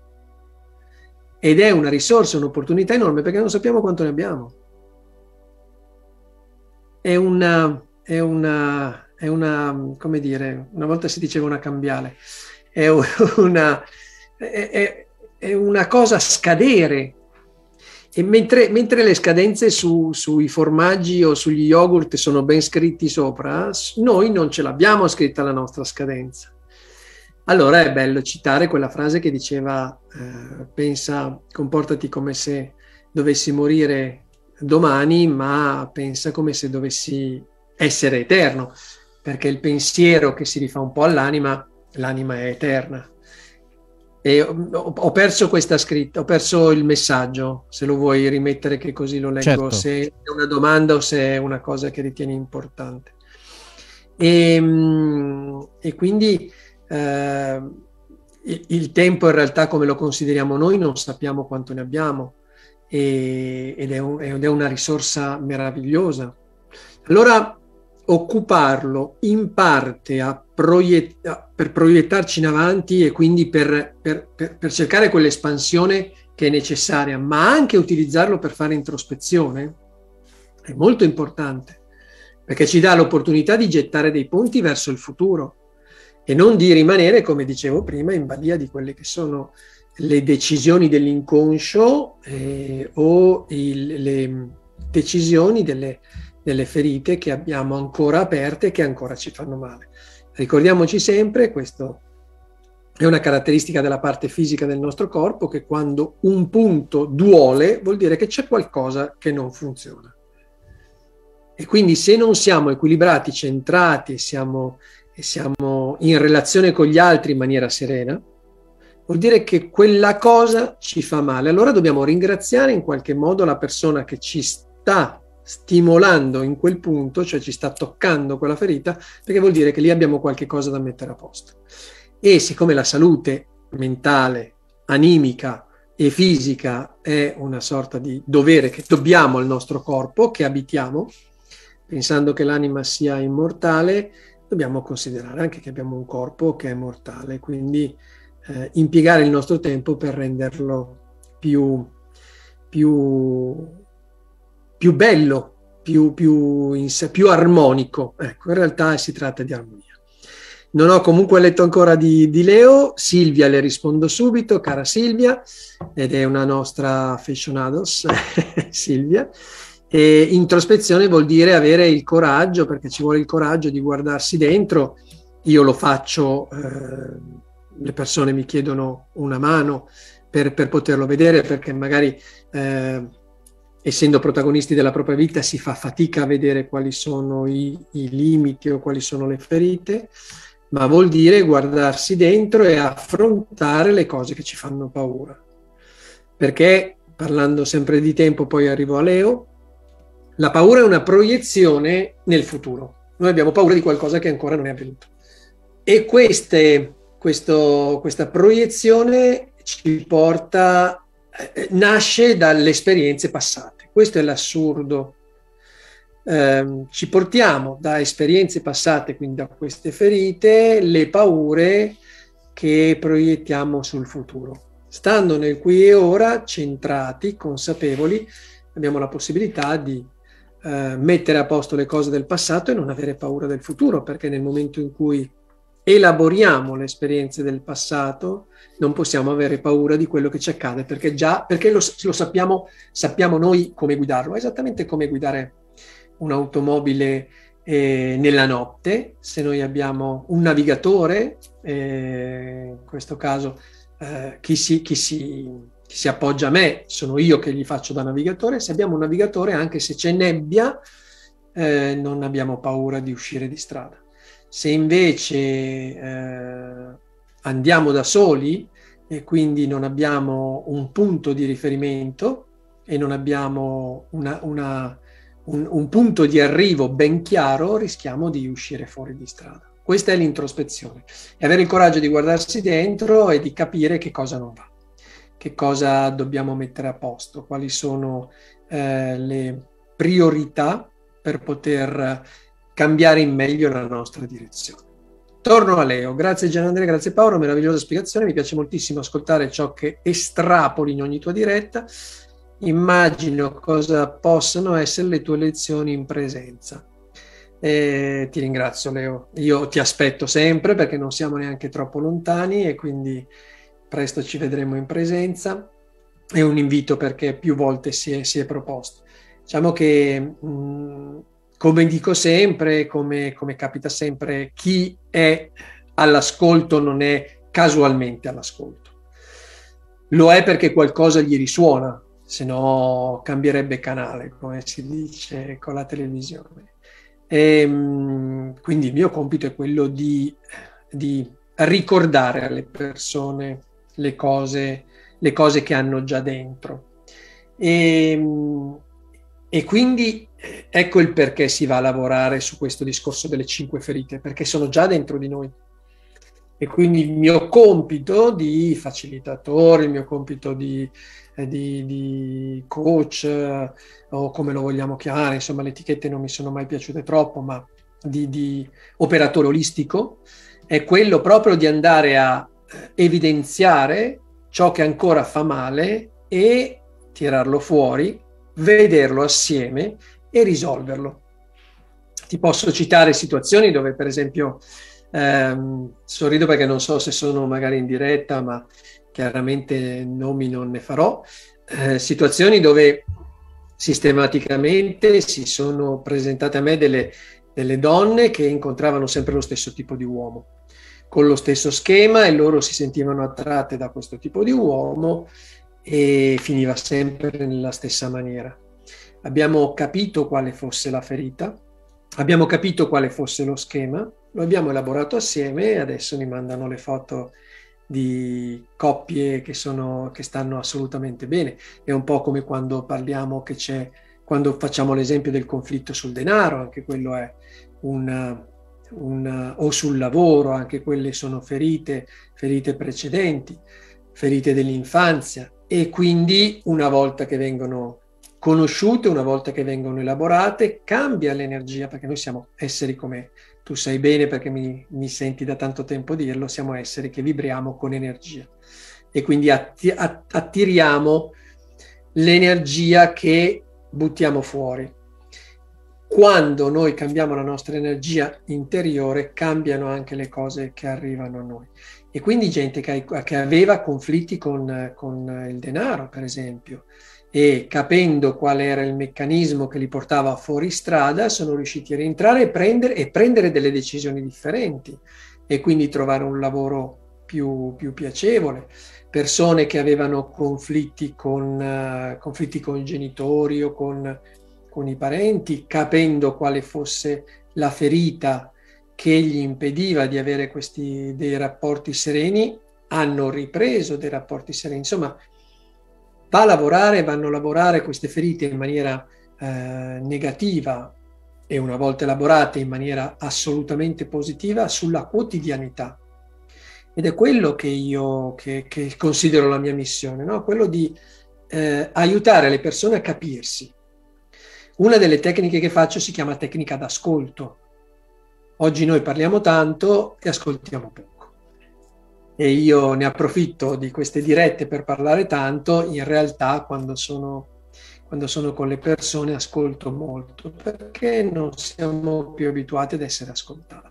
ed è una risorsa, un'opportunità enorme perché non sappiamo quanto ne abbiamo. È una, è una, è una, come dire, una volta si diceva una cambiale, è una, è, è una cosa a scadere. E mentre, mentre le scadenze su, sui formaggi o sugli yogurt sono ben scritti sopra, noi non ce l'abbiamo scritta la nostra scadenza. Allora è bello citare quella frase che diceva eh, pensa, comportati come se dovessi morire domani, ma pensa come se dovessi essere eterno, perché il pensiero che si rifà un po' all'anima, l'anima è eterna. E ho perso questa scritta, ho perso il messaggio, se lo vuoi rimettere che così lo leggo, certo. Se è una domanda o se è una cosa che ritieni importante. E, e quindi eh, il, il tempo in realtà come lo consideriamo noi non sappiamo quanto ne abbiamo, e, ed, è un, ed è una risorsa meravigliosa. Allora occuparlo in parte a proiett- per proiettarci in avanti e quindi per, per, per, per cercare quell'espansione che è necessaria, ma anche utilizzarlo per fare introspezione è molto importante, perché ci dà l'opportunità di gettare dei ponti verso il futuro e non di rimanere, come dicevo prima, in balia di quelle che sono le decisioni dell'inconscio eh, o il, le decisioni delle, delle ferite che abbiamo ancora aperte e che ancora ci fanno male. Ricordiamoci sempre, questo è una caratteristica della parte fisica del nostro corpo, che quando un punto duole vuol dire che c'è qualcosa che non funziona. E quindi se non siamo equilibrati, centrati e siamo, e siamo in relazione con gli altri in maniera serena, vuol dire che quella cosa ci fa male. Allora dobbiamo ringraziare in qualche modo la persona che ci sta stimolando in quel punto, cioè ci sta toccando quella ferita, perché vuol dire che lì abbiamo qualche cosa da mettere a posto. E siccome la salute mentale, animica e fisica è una sorta di dovere che dobbiamo al nostro corpo, che abitiamo, pensando che l'anima sia immortale, dobbiamo considerare anche che abbiamo un corpo che è mortale, quindi eh, impiegare il nostro tempo per renderlo più, più, più bello, più, più, in sé, più armonico. Ecco, in realtà si tratta di armonia. Non ho comunque letto ancora di, di Leo. Silvia le rispondo subito, cara Silvia, ed è una nostra aficionados, Silvia. E introspezione vuol dire avere il coraggio, perché ci vuole il coraggio di guardarsi dentro. Io lo faccio, eh, le persone mi chiedono una mano per, per poterlo vedere, perché magari eh, essendo protagonisti della propria vita si fa fatica a vedere quali sono i, i limiti o quali sono le ferite, ma vuol dire guardarsi dentro e affrontare le cose che ci fanno paura. Perché, parlando sempre di tempo, poi arrivo a Leo, la paura è una proiezione nel futuro. Noi abbiamo paura di qualcosa che ancora non è avvenuto. E queste, questo, questa proiezione ci porta, eh, nasce dalle esperienze passate. Questo è l'assurdo. Eh, ci portiamo da esperienze passate, quindi da queste ferite, le paure che proiettiamo sul futuro. Stando nel qui e ora, centrati, consapevoli, abbiamo la possibilità di eh, mettere a posto le cose del passato e non avere paura del futuro, perché nel momento in cui elaboriamo le esperienze del passato non possiamo avere paura di quello che ci accade, perché già perché lo, lo sappiamo, sappiamo noi come guidarlo. È esattamente come guidare un'automobile eh, nella notte. Se noi abbiamo un navigatore, eh, in questo caso eh, chi, si, chi, si, chi si appoggia a me sono io che gli faccio da navigatore. Se abbiamo un navigatore, anche se c'è nebbia, eh, non abbiamo paura di uscire di strada. Se invece eh, andiamo da soli e quindi non abbiamo un punto di riferimento e non abbiamo una, una Un, un punto di arrivo ben chiaro, rischiamo di uscire fuori di strada. Questa è l'introspezione, è avere il coraggio di guardarsi dentro e di capire che cosa non va, che cosa dobbiamo mettere a posto, quali sono eh, le priorità per poter cambiare in meglio la nostra direzione. Torno a Leo. Grazie Gianandrea, grazie Paolo, meravigliosa spiegazione, mi piace moltissimo ascoltare ciò che estrapoli in ogni tua diretta. Immagino cosa possano essere le tue lezioni in presenza. Eh, ti ringrazio Leo, io ti aspetto sempre perché non siamo neanche troppo lontani e quindi presto ci vedremo in presenza. È un invito perché più volte si è, si è proposto. Diciamo che mh, come dico sempre, come, come capita sempre, chi è all'ascolto non è casualmente all'ascolto. Lo è perché qualcosa gli risuona, se no cambierebbe canale, come si dice con la televisione. E, quindi il mio compito è quello di, di ricordare alle persone le cose, le cose che hanno già dentro. E, e quindi ecco il perché si va a lavorare su questo discorso delle cinque ferite, perché sono già dentro di noi. E quindi il mio compito di facilitatore, il mio compito di, eh, di, di coach, eh, o come lo vogliamo chiamare, insomma le etichette non mi sono mai piaciute troppo, ma di, di operatore olistico, è quello proprio di andare a evidenziare ciò che ancora fa male e tirarlo fuori, vederlo assieme e risolverlo. Ti posso citare situazioni dove, per esempio, ehm, sorrido perché non so se sono magari in diretta, ma chiaramente nomi non ne farò, eh, situazioni dove sistematicamente si sono presentate a me delle, delle donne che incontravano sempre lo stesso tipo di uomo, con lo stesso schema, e loro si sentivano attratte da questo tipo di uomo e finiva sempre nella stessa maniera. Abbiamo capito quale fosse la ferita, abbiamo capito quale fosse lo schema, lo abbiamo elaborato assieme e adesso mi mandano le foto di coppie che, sono, che stanno assolutamente bene. È un po' come quando parliamo che c'è, quando facciamo l'esempio del conflitto sul denaro, anche quello è un, un, o sul lavoro, anche quelle sono ferite, ferite precedenti, ferite dell'infanzia, e quindi una volta che vengono conosciute, una volta che vengono elaborate, cambia l'energia, perché noi siamo esseri, come tu sai bene perché mi, mi senti da tanto tempo dirlo, siamo esseri che vibriamo con energia e quindi atti, attiriamo l'energia che buttiamo fuori. Quando noi cambiamo la nostra energia interiore, cambiano anche le cose che arrivano a noi. E quindi gente che, che aveva conflitti con, con il denaro, per esempio, e capendo qual era il meccanismo che li portava fuori strada, sono riusciti a rientrare e prendere, e prendere delle decisioni differenti e quindi trovare un lavoro più, più piacevole. Persone che avevano conflitti con, uh, conflitti con i genitori o con, con i parenti, capendo quale fosse la ferita che gli impediva di avere questi dei rapporti sereni, hanno ripreso dei rapporti sereni. Insomma, va a lavorare, vanno a lavorare queste ferite in maniera eh, negativa e una volta elaborate in maniera assolutamente positiva sulla quotidianità. Ed è quello che io che, che considero la mia missione, no? Quello di eh, aiutare le persone a capirsi. Una delle tecniche che faccio si chiama tecnica d'ascolto. Oggi noi parliamo tanto e ascoltiamo poco. E io ne approfitto di queste dirette per parlare tanto. In realtà quando sono, quando sono con le persone ascolto molto, perché non siamo più abituati ad essere ascoltati.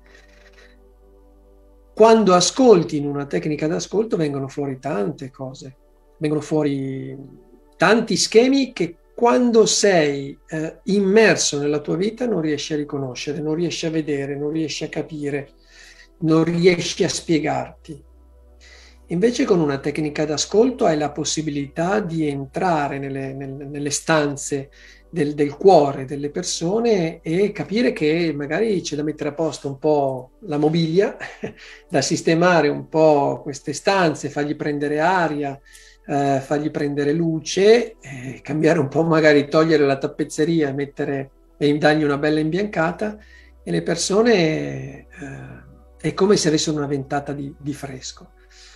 Quando ascolti in una tecnica d'ascolto vengono fuori tante cose, vengono fuori tanti schemi che quando sei eh, immerso nella tua vita non riesci a riconoscere, non riesci a vedere, non riesci a capire, non riesci a spiegarti. Invece con una tecnica d'ascolto hai la possibilità di entrare nelle, nelle, nelle stanze del, del cuore delle persone e capire che magari c'è da mettere a posto un po' la mobilia, da sistemare un po' queste stanze, fargli prendere aria, eh, fargli prendere luce, eh, cambiare un po', magari togliere la tappezzeria e, mettere, e dargli una bella imbiancata, e le persone eh, è come se avessero una ventata di, di fresco.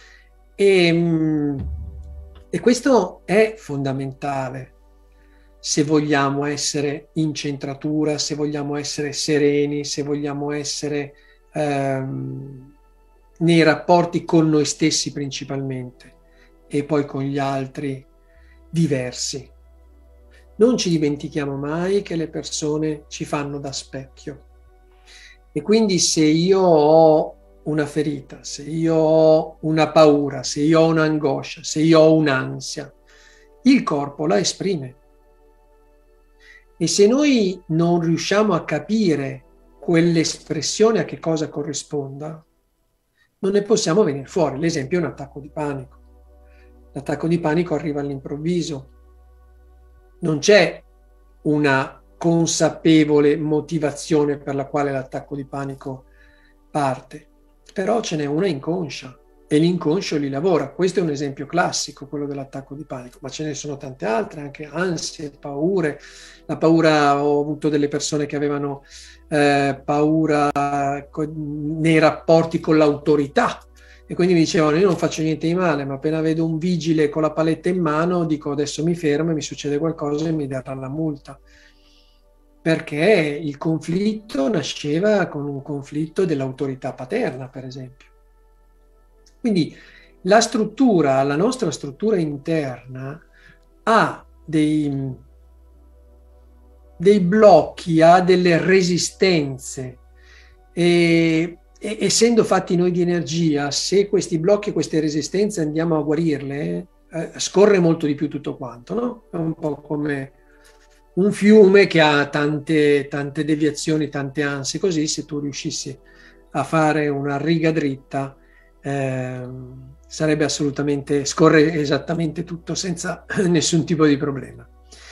E, e questo è fondamentale se vogliamo essere in centratura, se vogliamo essere sereni, se vogliamo essere ehm, nei rapporti con noi stessi principalmente e poi con gli altri diversi. Non ci dimentichiamo mai che le persone ci fanno da specchio e quindi se io ho una ferita, se io ho una paura, se io ho un'angoscia, se io ho un'ansia, il corpo la esprime. E se noi non riusciamo a capire quell'espressione a che cosa corrisponda, non ne possiamo venire fuori. L'esempio è un attacco di panico. L'attacco di panico arriva all'improvviso. Non c'è una consapevole motivazione per la quale l'attacco di panico parte. Però ce n'è una inconscia e l'inconscio li lavora. Questo è un esempio classico, quello dell'attacco di panico, ma ce ne sono tante altre, anche ansie, paure. La paura, ho avuto delle persone che avevano eh, paura nei rapporti con l'autorità e quindi mi dicevano: io non faccio niente di male, ma appena vedo un vigile con la paletta in mano dico adesso mi fermo e mi succede qualcosa e mi darà la multa. perché il conflitto nasceva con un conflitto dell'autorità paterna, per esempio. Quindi la struttura, la nostra struttura interna ha dei, dei blocchi, ha delle resistenze e, e essendo fatti noi di energia, se questi blocchi e queste resistenze andiamo a guarirle, eh, scorre molto di più tutto quanto, no? È un po' come un fiume che ha tante, tante deviazioni, tante anse, così se tu riuscissi a fare una riga dritta, eh, sarebbe assolutamente, scorre esattamente tutto senza nessun tipo di problema.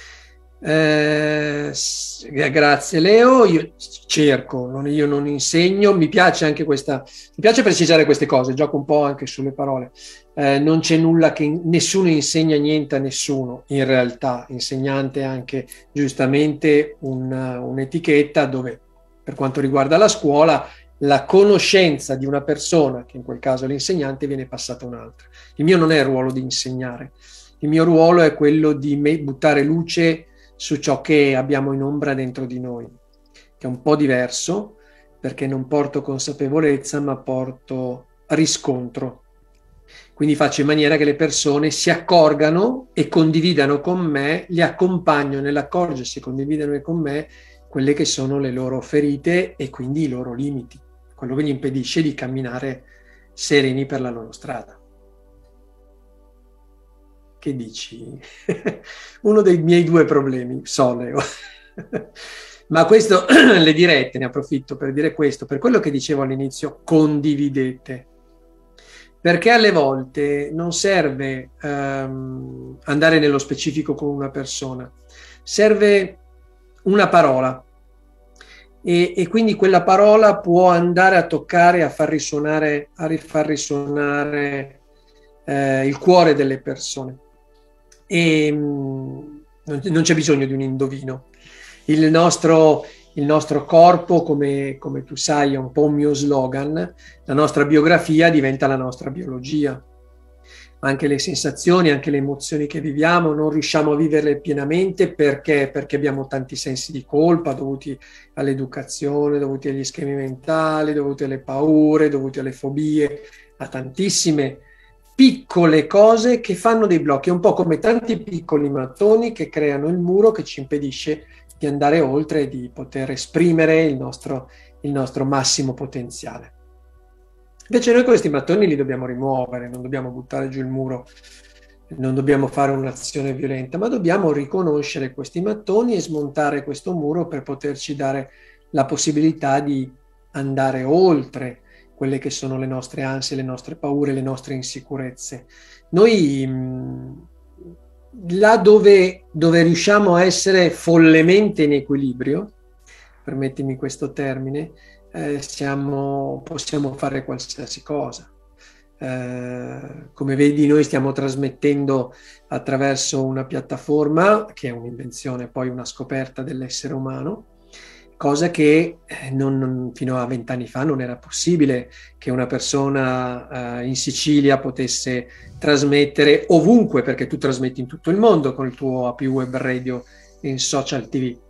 Eh, grazie Leo, io cerco, non, io non insegno, mi piace anche questa, mi piace precisare queste cose, gioco un po' anche sulle parole, eh, non c'è nulla che, nessuno insegna niente a nessuno, in realtà insegnante è anche giustamente una, un'etichetta dove per quanto riguarda la scuola la conoscenza di una persona, che in quel caso è l'insegnante, viene passata a un'altra. Il mio non è il ruolo di insegnare, il mio ruolo è quello di buttare luce su ciò che abbiamo in ombra dentro di noi, che è un po' diverso, perché non porto consapevolezza, ma porto riscontro. Quindi faccio in maniera che le persone si accorgano e condividano con me, li accompagno nell'accorgersi e condividano con me quelle che sono le loro ferite e quindi i loro limiti, quello che gli impedisce di camminare sereni per la loro strada. Che dici? Uno dei miei due problemi, so Leo. Ma questo, le dirette, ne approfitto per dire questo, per quello che dicevo all'inizio, condividete. Perché alle volte non serve um, andare nello specifico con una persona, serve una parola. E, e quindi quella parola può andare a toccare, a far risuonare, a far risuonare eh, il cuore delle persone. E mh, non c'è bisogno di un indovino. Il nostro, il nostro corpo, come, come tu sai, è un po' un mio slogan, la nostra biografia diventa la nostra biologia. Anche le sensazioni, anche le emozioni che viviamo, non riusciamo a viverle pienamente perché, perché abbiamo tanti sensi di colpa dovuti all'educazione, dovuti agli schemi mentali, dovuti alle paure, dovuti alle fobie, a tantissime piccole cose che fanno dei blocchi. È un po' come tanti piccoli mattoni che creano il muro che ci impedisce di andare oltre e di poter esprimere il nostro, il nostro massimo potenziale. Invece noi questi mattoni li dobbiamo rimuovere, non dobbiamo buttare giù il muro, non dobbiamo fare un'azione violenta, ma dobbiamo riconoscere questi mattoni e smontare questo muro per poterci dare la possibilità di andare oltre quelle che sono le nostre ansie, le nostre paure, le nostre insicurezze. Noi mh, là dove, dove riusciamo a essere follemente in equilibrio, permettimi questo termine, eh, siamo, possiamo fare qualsiasi cosa. Eh, come vedi, noi stiamo trasmettendo attraverso una piattaforma che è un'invenzione, poi una scoperta dell'essere umano, cosa che non, non, fino a vent'anni fa non era possibile che una persona eh, in Sicilia potesse trasmettere ovunque, perché tu trasmetti in tutto il mondo con il tuo A P Web Radio e in Social T V.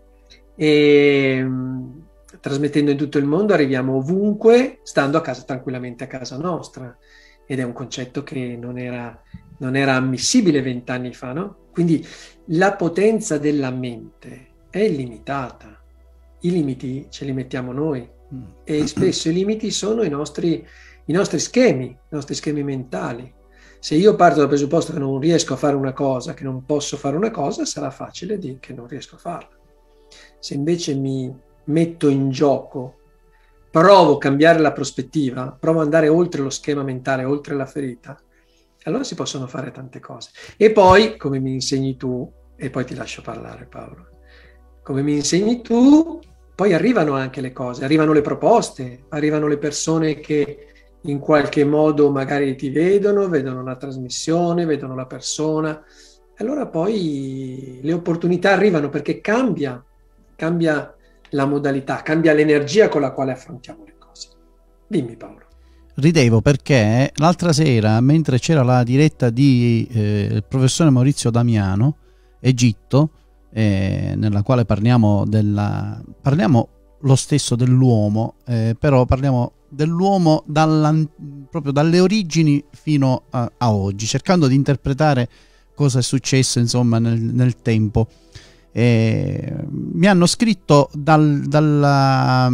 E mh, trasmettendo in tutto il mondo arriviamo ovunque, stando a casa tranquillamente a casa nostra. Ed è un concetto che non era, non era ammissibile vent'anni fa, no? Quindi la potenza della mente è illimitata. I limiti ce li mettiamo noi e spesso i limiti sono i nostri, i nostri schemi, i nostri schemi mentali. Se io parto dal presupposto che non riesco a fare una cosa, che non posso fare una cosa, sarà facile dire che non riesco a farla. Se invece mi metto in gioco, provo a cambiare la prospettiva, provo ad andare oltre lo schema mentale, oltre la ferita, allora si possono fare tante cose. E poi, come mi insegni tu, e poi ti lascio parlare Paolo, come mi insegni tu, poi arrivano anche le cose, arrivano le proposte, arrivano le persone che in qualche modo magari ti vedono, vedono la trasmissione, vedono la persona, allora poi le opportunità arrivano perché cambia, cambia la modalità, cambia l'energia con la quale affrontiamo le cose. Dimmi Paolo. Ridevo perché l'altra sera, mentre c'era la diretta di eh, il professore Maurizio Damiano, Egitto, eh, nella quale parliamo della parliamo lo stesso dell'uomo, eh, però parliamo dell'uomo proprio dalle origini fino a, a oggi, cercando di interpretare cosa è successo insomma nel, nel tempo. Eh, mi hanno scritto dal, dalla,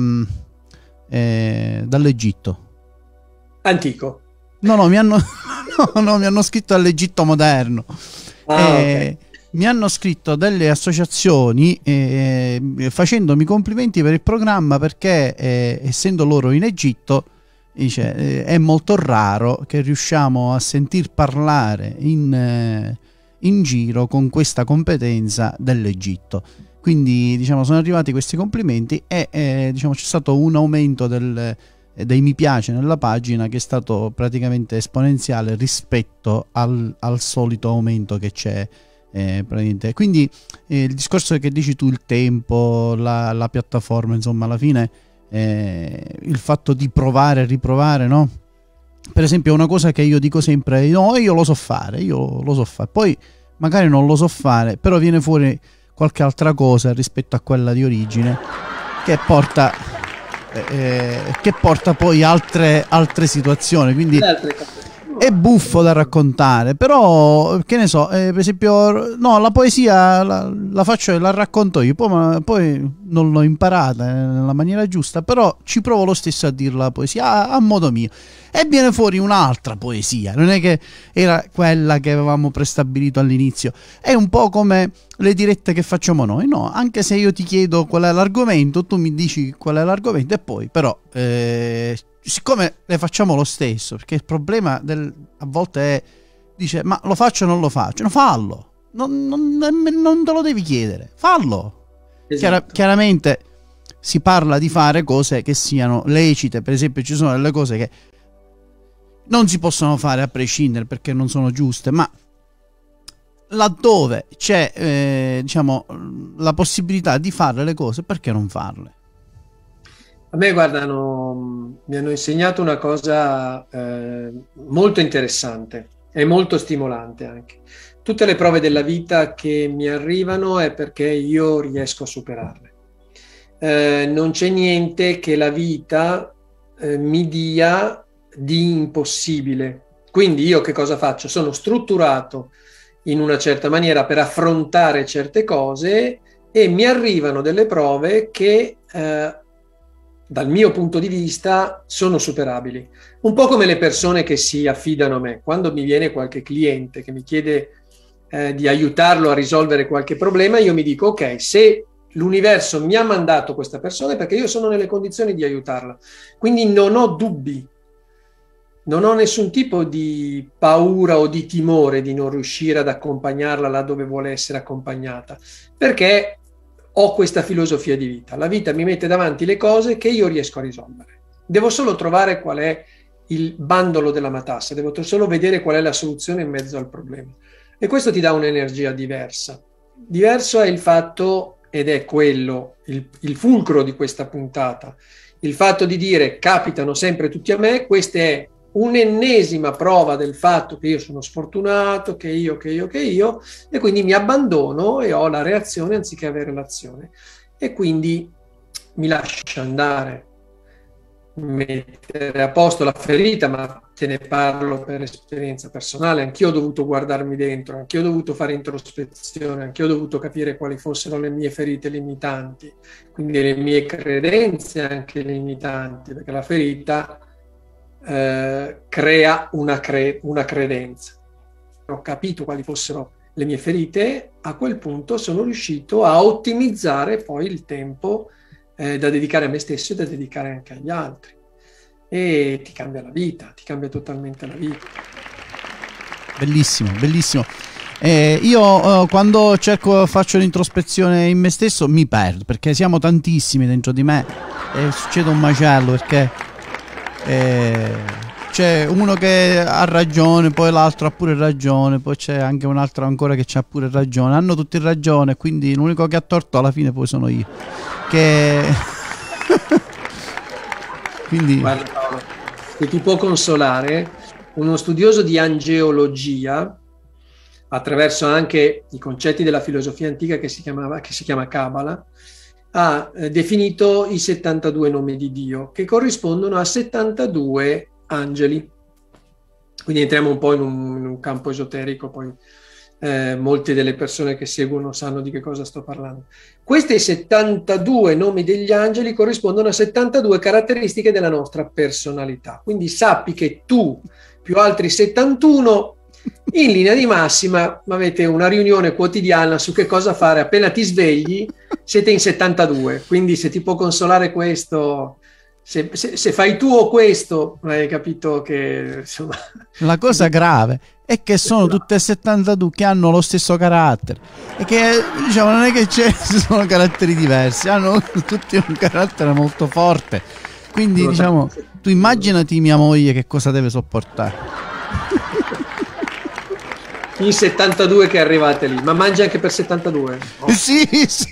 eh, dall'Egitto antico. No, no, mi hanno, no, no, mi hanno scritto dall'Egitto moderno. Ah, eh, okay. Mi hanno scritto delle associazioni eh, facendomi complimenti per il programma perché eh, essendo loro in Egitto dice, eh, è molto raro che riusciamo a sentir parlare in, eh, in giro con questa competenza dell'Egitto. Quindi diciamo sono arrivati questi complimenti e eh, diciamo c'è stato un aumento del, dei mi piace nella pagina che è stato praticamente esponenziale rispetto al, al solito aumento che c'è. Eh, quindi eh, il discorso che dici tu, il tempo, la, la piattaforma, insomma alla fine eh, il fatto di provare e riprovare, no? Per esempio una cosa che io dico sempre, no, io lo so fare, io lo so fare, poi magari non lo so fare, però viene fuori qualche altra cosa rispetto a quella di origine che porta eh, che porta poi altre, altre situazioni, quindi è buffo da raccontare, però che ne so, eh, per esempio no, la poesia la, la faccio e la racconto io, poi, ma, poi non l'ho imparata nella maniera giusta, però ci provo lo stesso a dirla la poesia a, a modo mio e viene fuori un'altra poesia, non è che era quella che avevamo prestabilito all'inizio, è un po' come le dirette che facciamo noi, no? Anche se io ti chiedo qual è l'argomento, tu mi dici qual è l'argomento e poi però eh, siccome le facciamo lo stesso, perché il problema del, a volte è dice ma lo faccio o non lo faccio, no, fallo, non, non, non te lo devi chiedere, fallo. Esatto. Chiara, chiaramente si parla di fare cose che siano lecite, per esempio ci sono delle cose che non si possono fare a prescindere perché non sono giuste, ma laddove c'è eh, diciamo la possibilità di fare le cose, perché non farle? A me, guarda, hanno, mi hanno insegnato una cosa eh, molto interessante e molto stimolante anche. Tutte le prove della vita che mi arrivano è perché io riesco a superarle. Eh, non c'è niente che la vita eh, mi dia di impossibile. Quindi io che cosa faccio? Sono strutturato in una certa maniera per affrontare certe cose e mi arrivano delle prove che eh, dal mio punto di vista sono superabili. Un po' come le persone che si affidano a me. Quando mi viene qualche cliente che mi chiede eh, di aiutarlo a risolvere qualche problema, io mi dico ok, se l'universo mi ha mandato questa persona è perché io sono nelle condizioni di aiutarla. Quindi non ho dubbi, non ho nessun tipo di paura o di timore di non riuscire ad accompagnarla là dove vuole essere accompagnata, perché ho questa filosofia di vita. La vita mi mette davanti le cose che io riesco a risolvere. Devo solo trovare qual è il bandolo della matassa, devo solo vedere qual è la soluzione in mezzo al problema. E questo ti dà un'energia diversa. Diverso è il fatto, ed è quello, il, il fulcro di questa puntata, il fatto di dire capitano sempre tutti a me, questa è un'ennesima prova del fatto che io sono sfortunato, che io, che io, che io, e quindi mi abbandono e ho la reazione anziché avere l'azione. E quindi mi lascio andare, mettere a posto la ferita, ma te ne parlo per esperienza personale. Anch'io ho dovuto guardarmi dentro, anch'io ho dovuto fare introspezione, anch'io ho dovuto capire quali fossero le mie ferite limitanti, quindi le mie credenze anche limitanti, perché la ferita Eh, crea una, cre- una credenza. Ho capito quali fossero le mie ferite, a quel punto sono riuscito a ottimizzare poi il tempo eh, da dedicare a me stesso e da dedicare anche agli altri, e ti cambia la vita, ti cambia totalmente la vita. Bellissimo, bellissimo. Eh, io eh, quando cerco, faccio l'introspezione in me stesso mi perdo, perché siamo tantissimi dentro di me e succede un macello, perché Eh, c'è uno che ha ragione, poi l'altro ha pure ragione, poi c'è anche un altro ancora che ha pure ragione, hanno tutti ragione, quindi l'unico che ha torto alla fine poi sono io che quindi guarda Paolo, se ti può consolare, uno studioso di angeologia attraverso anche i concetti della filosofia antica che si chiamava, che si chiama Kabbalah, ha eh, definito i settantadue nomi di Dio, che corrispondono a settantadue angeli. Quindi entriamo un po' in un, in un campo esoterico, poi eh, molte delle persone che seguono sanno di che cosa sto parlando. Questi settantadue nomi degli angeli corrispondono a settantadue caratteristiche della nostra personalità. Quindi sappi che tu, più altri settantuno, in linea di massima avete una riunione quotidiana su che cosa fare appena ti svegli, siete in settantadue, quindi se ti può consolare questo, se, se, se fai tu o questo, hai capito che insomma... La cosa grave è che sono tutte e settantadue che hanno lo stesso carattere e che diciamo non è che ci sono caratteri diversi, hanno tutti un carattere molto forte, quindi diciamo tu immaginati mia moglie che cosa deve sopportare. In settantadue che arrivate lì, ma mangi anche per settantadue? Oh. Sì, sì.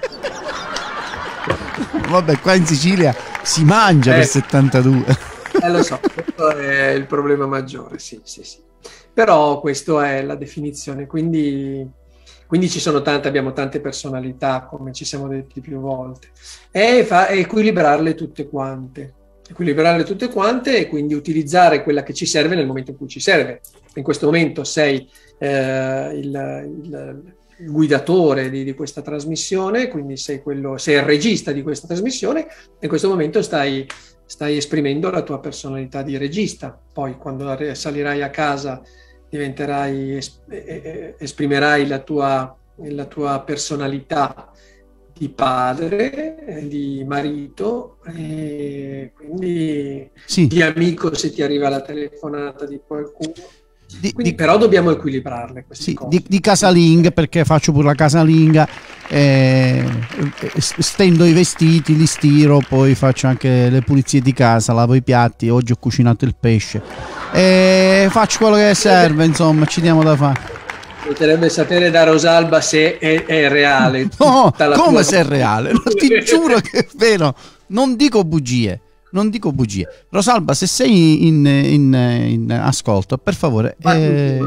Vabbè, qua in Sicilia si mangia eh, per settantadue. Eh, lo so, questo è il problema maggiore, sì, sì, sì. Però questa è la definizione, quindi, quindi ci sono tante, abbiamo tante personalità, come ci siamo detti più volte, e fa, è equilibrarle tutte quante. Equilibrarle tutte quante e quindi utilizzare quella che ci serve nel momento in cui ci serve. In questo momento sei eh, il, il, il guidatore di, di questa trasmissione, quindi sei, quello, sei il regista di questa trasmissione, e in questo momento stai, stai esprimendo la tua personalità di regista. Poi quando salirai a casa diventerai, esprimerai la tua, la tua personalità di padre, di marito, e quindi sì, di amico se ti arriva la telefonata di qualcuno. Di, quindi, di, però dobbiamo equilibrarle queste sì, cose. Di, di casalinga, perché faccio pure la casalinga, eh, stendo i vestiti, li stiro, poi faccio anche le pulizie di casa, lavo i piatti, oggi ho cucinato il pesce, eh, faccio quello che serve, insomma ci diamo da fare. Potrebbe sapere da Rosalba se è, è reale. No, come se è reale? No, ti giuro che è vero. Non dico bugie. Non dico bugie. Rosalba, se sei in, in, in ascolto, per favore. Eh,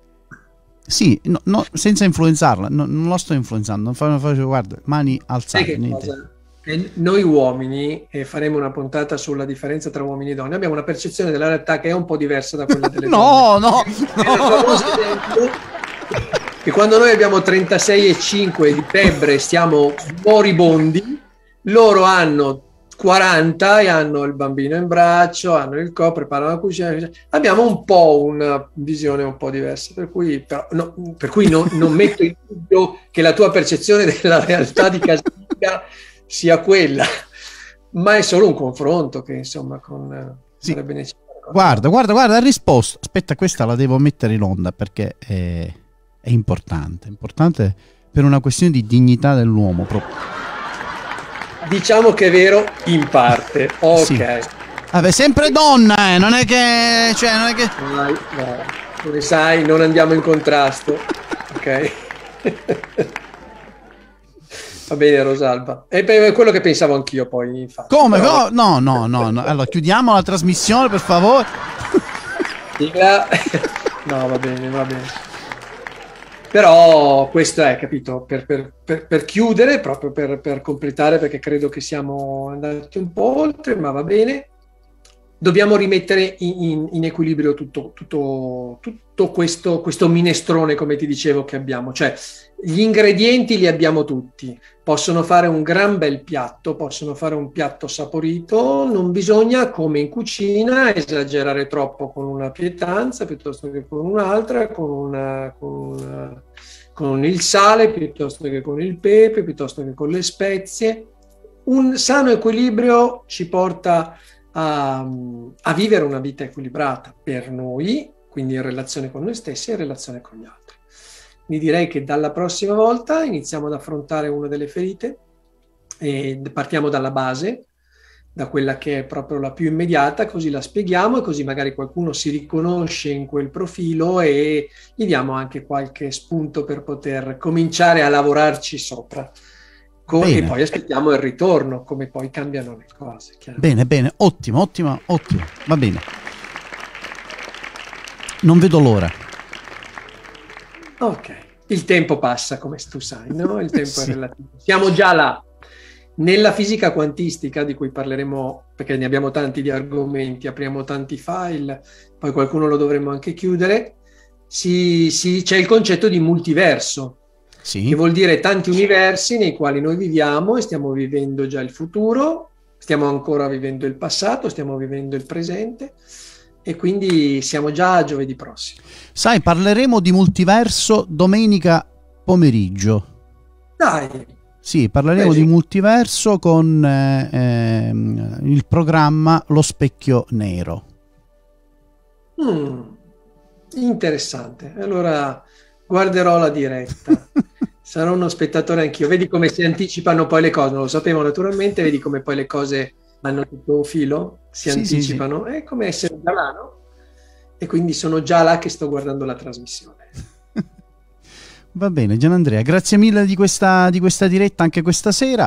sì, no, no, senza influenzarla. No, non lo sto influenzando. Non faccio, faccio, guarda, mani alzate. Noi uomini, e faremo una puntata sulla differenza tra uomini e donne, abbiamo una percezione della realtà che è un po' diversa da quella delle no, donne. No, no, che quando noi abbiamo trentasei e cinque di febbre stiamo moribondi, loro hanno quaranta e hanno il bambino in braccio, hanno il co, preparano la cucina, abbiamo un po' una visione un po' diversa, per cui, però, no, per cui no, non metto in dubbio che la tua percezione della realtà di casalinga sia quella, ma è solo un confronto che insomma con sì. Sarebbe necessario. Guarda, guarda, guarda, ha risposto. Aspetta, questa la devo mettere in onda perché è, è importante, importante per una questione di dignità dell'uomo proprio. Diciamo che è vero in parte, ok. Sì. Vabbè, sempre donna, eh, non è che, cioè, non è che... Vai, no. Come sai, non andiamo in contrasto, ok? Va bene, Rosalba. È quello che pensavo anch'io poi, infatti. Come? Però... No, no, no, no. Allora, chiudiamo la trasmissione, per favore. No, va bene, va bene. Però questo è, capito, per, per, per, per chiudere, proprio per, per completare, perché credo che siamo andati un po' oltre, ma va bene. Dobbiamo rimettere in, in, in equilibrio tutto, tutto, tutto questo, questo minestrone, come ti dicevo, che abbiamo. Cioè, gli ingredienti li abbiamo tutti. Possono fare un gran bel piatto, possono fare un piatto saporito. Non bisogna, come in cucina, esagerare troppo con una pietanza piuttosto che con un'altra, con, una, con, una, con il sale piuttosto che con il pepe, piuttosto che con le spezie. Un sano equilibrio ci porta A, a vivere una vita equilibrata per noi, quindi in relazione con noi stessi e in relazione con gli altri. Quindi direi che dalla prossima volta iniziamo ad affrontare una delle ferite e partiamo dalla base, da quella che è proprio la più immediata, così la spieghiamo e così magari qualcuno si riconosce in quel profilo e gli diamo anche qualche spunto per poter cominciare a lavorarci sopra. Come, e poi aspettiamo il ritorno, come poi cambiano le cose. Bene, bene, ottimo, ottimo, ottimo, va bene. Non vedo l'ora. Ok, il tempo passa, come tu sai, no? Il tempo Sì. è relativo. Siamo già là. Nella fisica quantistica, di cui parleremo, perché ne abbiamo tanti di argomenti, apriamo tanti file, poi qualcuno lo dovremo anche chiudere, si, si, c'è il concetto di multiverso, Sì. che vuol dire tanti universi nei quali noi viviamo e stiamo vivendo già il futuro, stiamo ancora vivendo il passato, stiamo vivendo il presente, e quindi siamo già a giovedì prossimo. Sai, parleremo di multiverso domenica pomeriggio. Dai! Sì, parleremo Beh, sì. di multiverso con eh, ehm, il programma Lo Specchio Nero. Mm, interessante. Allora guarderò la diretta. Sarò uno spettatore anch'io. Vedi come si anticipano poi le cose. Non lo sapevo naturalmente, vedi come poi le cose hanno tutto un filo, si Sì, sì, anticipano. È come essere già là, no? E quindi sono già là che sto guardando la trasmissione. Va bene, Gianandrea, grazie mille di questa, di questa diretta anche questa sera.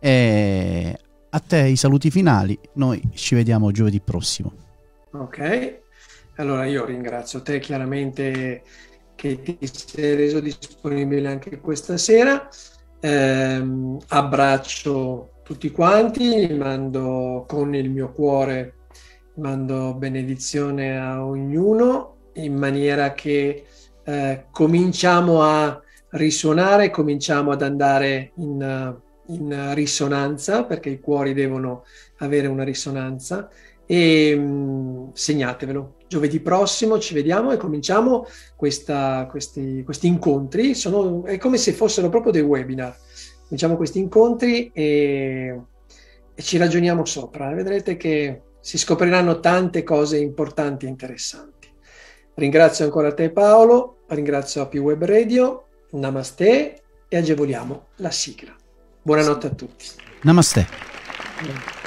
E a te i saluti finali. Noi ci vediamo giovedì prossimo. Ok, allora io ringrazio te chiaramente che ti sei reso disponibile anche questa sera. Ehm, abbraccio tutti quanti, mando con il mio cuore, mando benedizione a ognuno in maniera che eh, cominciamo a risuonare, cominciamo ad andare in, in risonanza, perché i cuori devono avere una risonanza. E mh, segnatevelo, giovedì prossimo ci vediamo e cominciamo questa, questi, questi incontri. Sono, è come se fossero proprio dei webinar. Cominciamo questi incontri e, e ci ragioniamo sopra. Vedrete che si scopriranno tante cose importanti e interessanti. Ringrazio ancora te Paolo, ringrazio A P Web Radio, namaste e agevoliamo la sigla. Buonanotte a tutti. Namaste.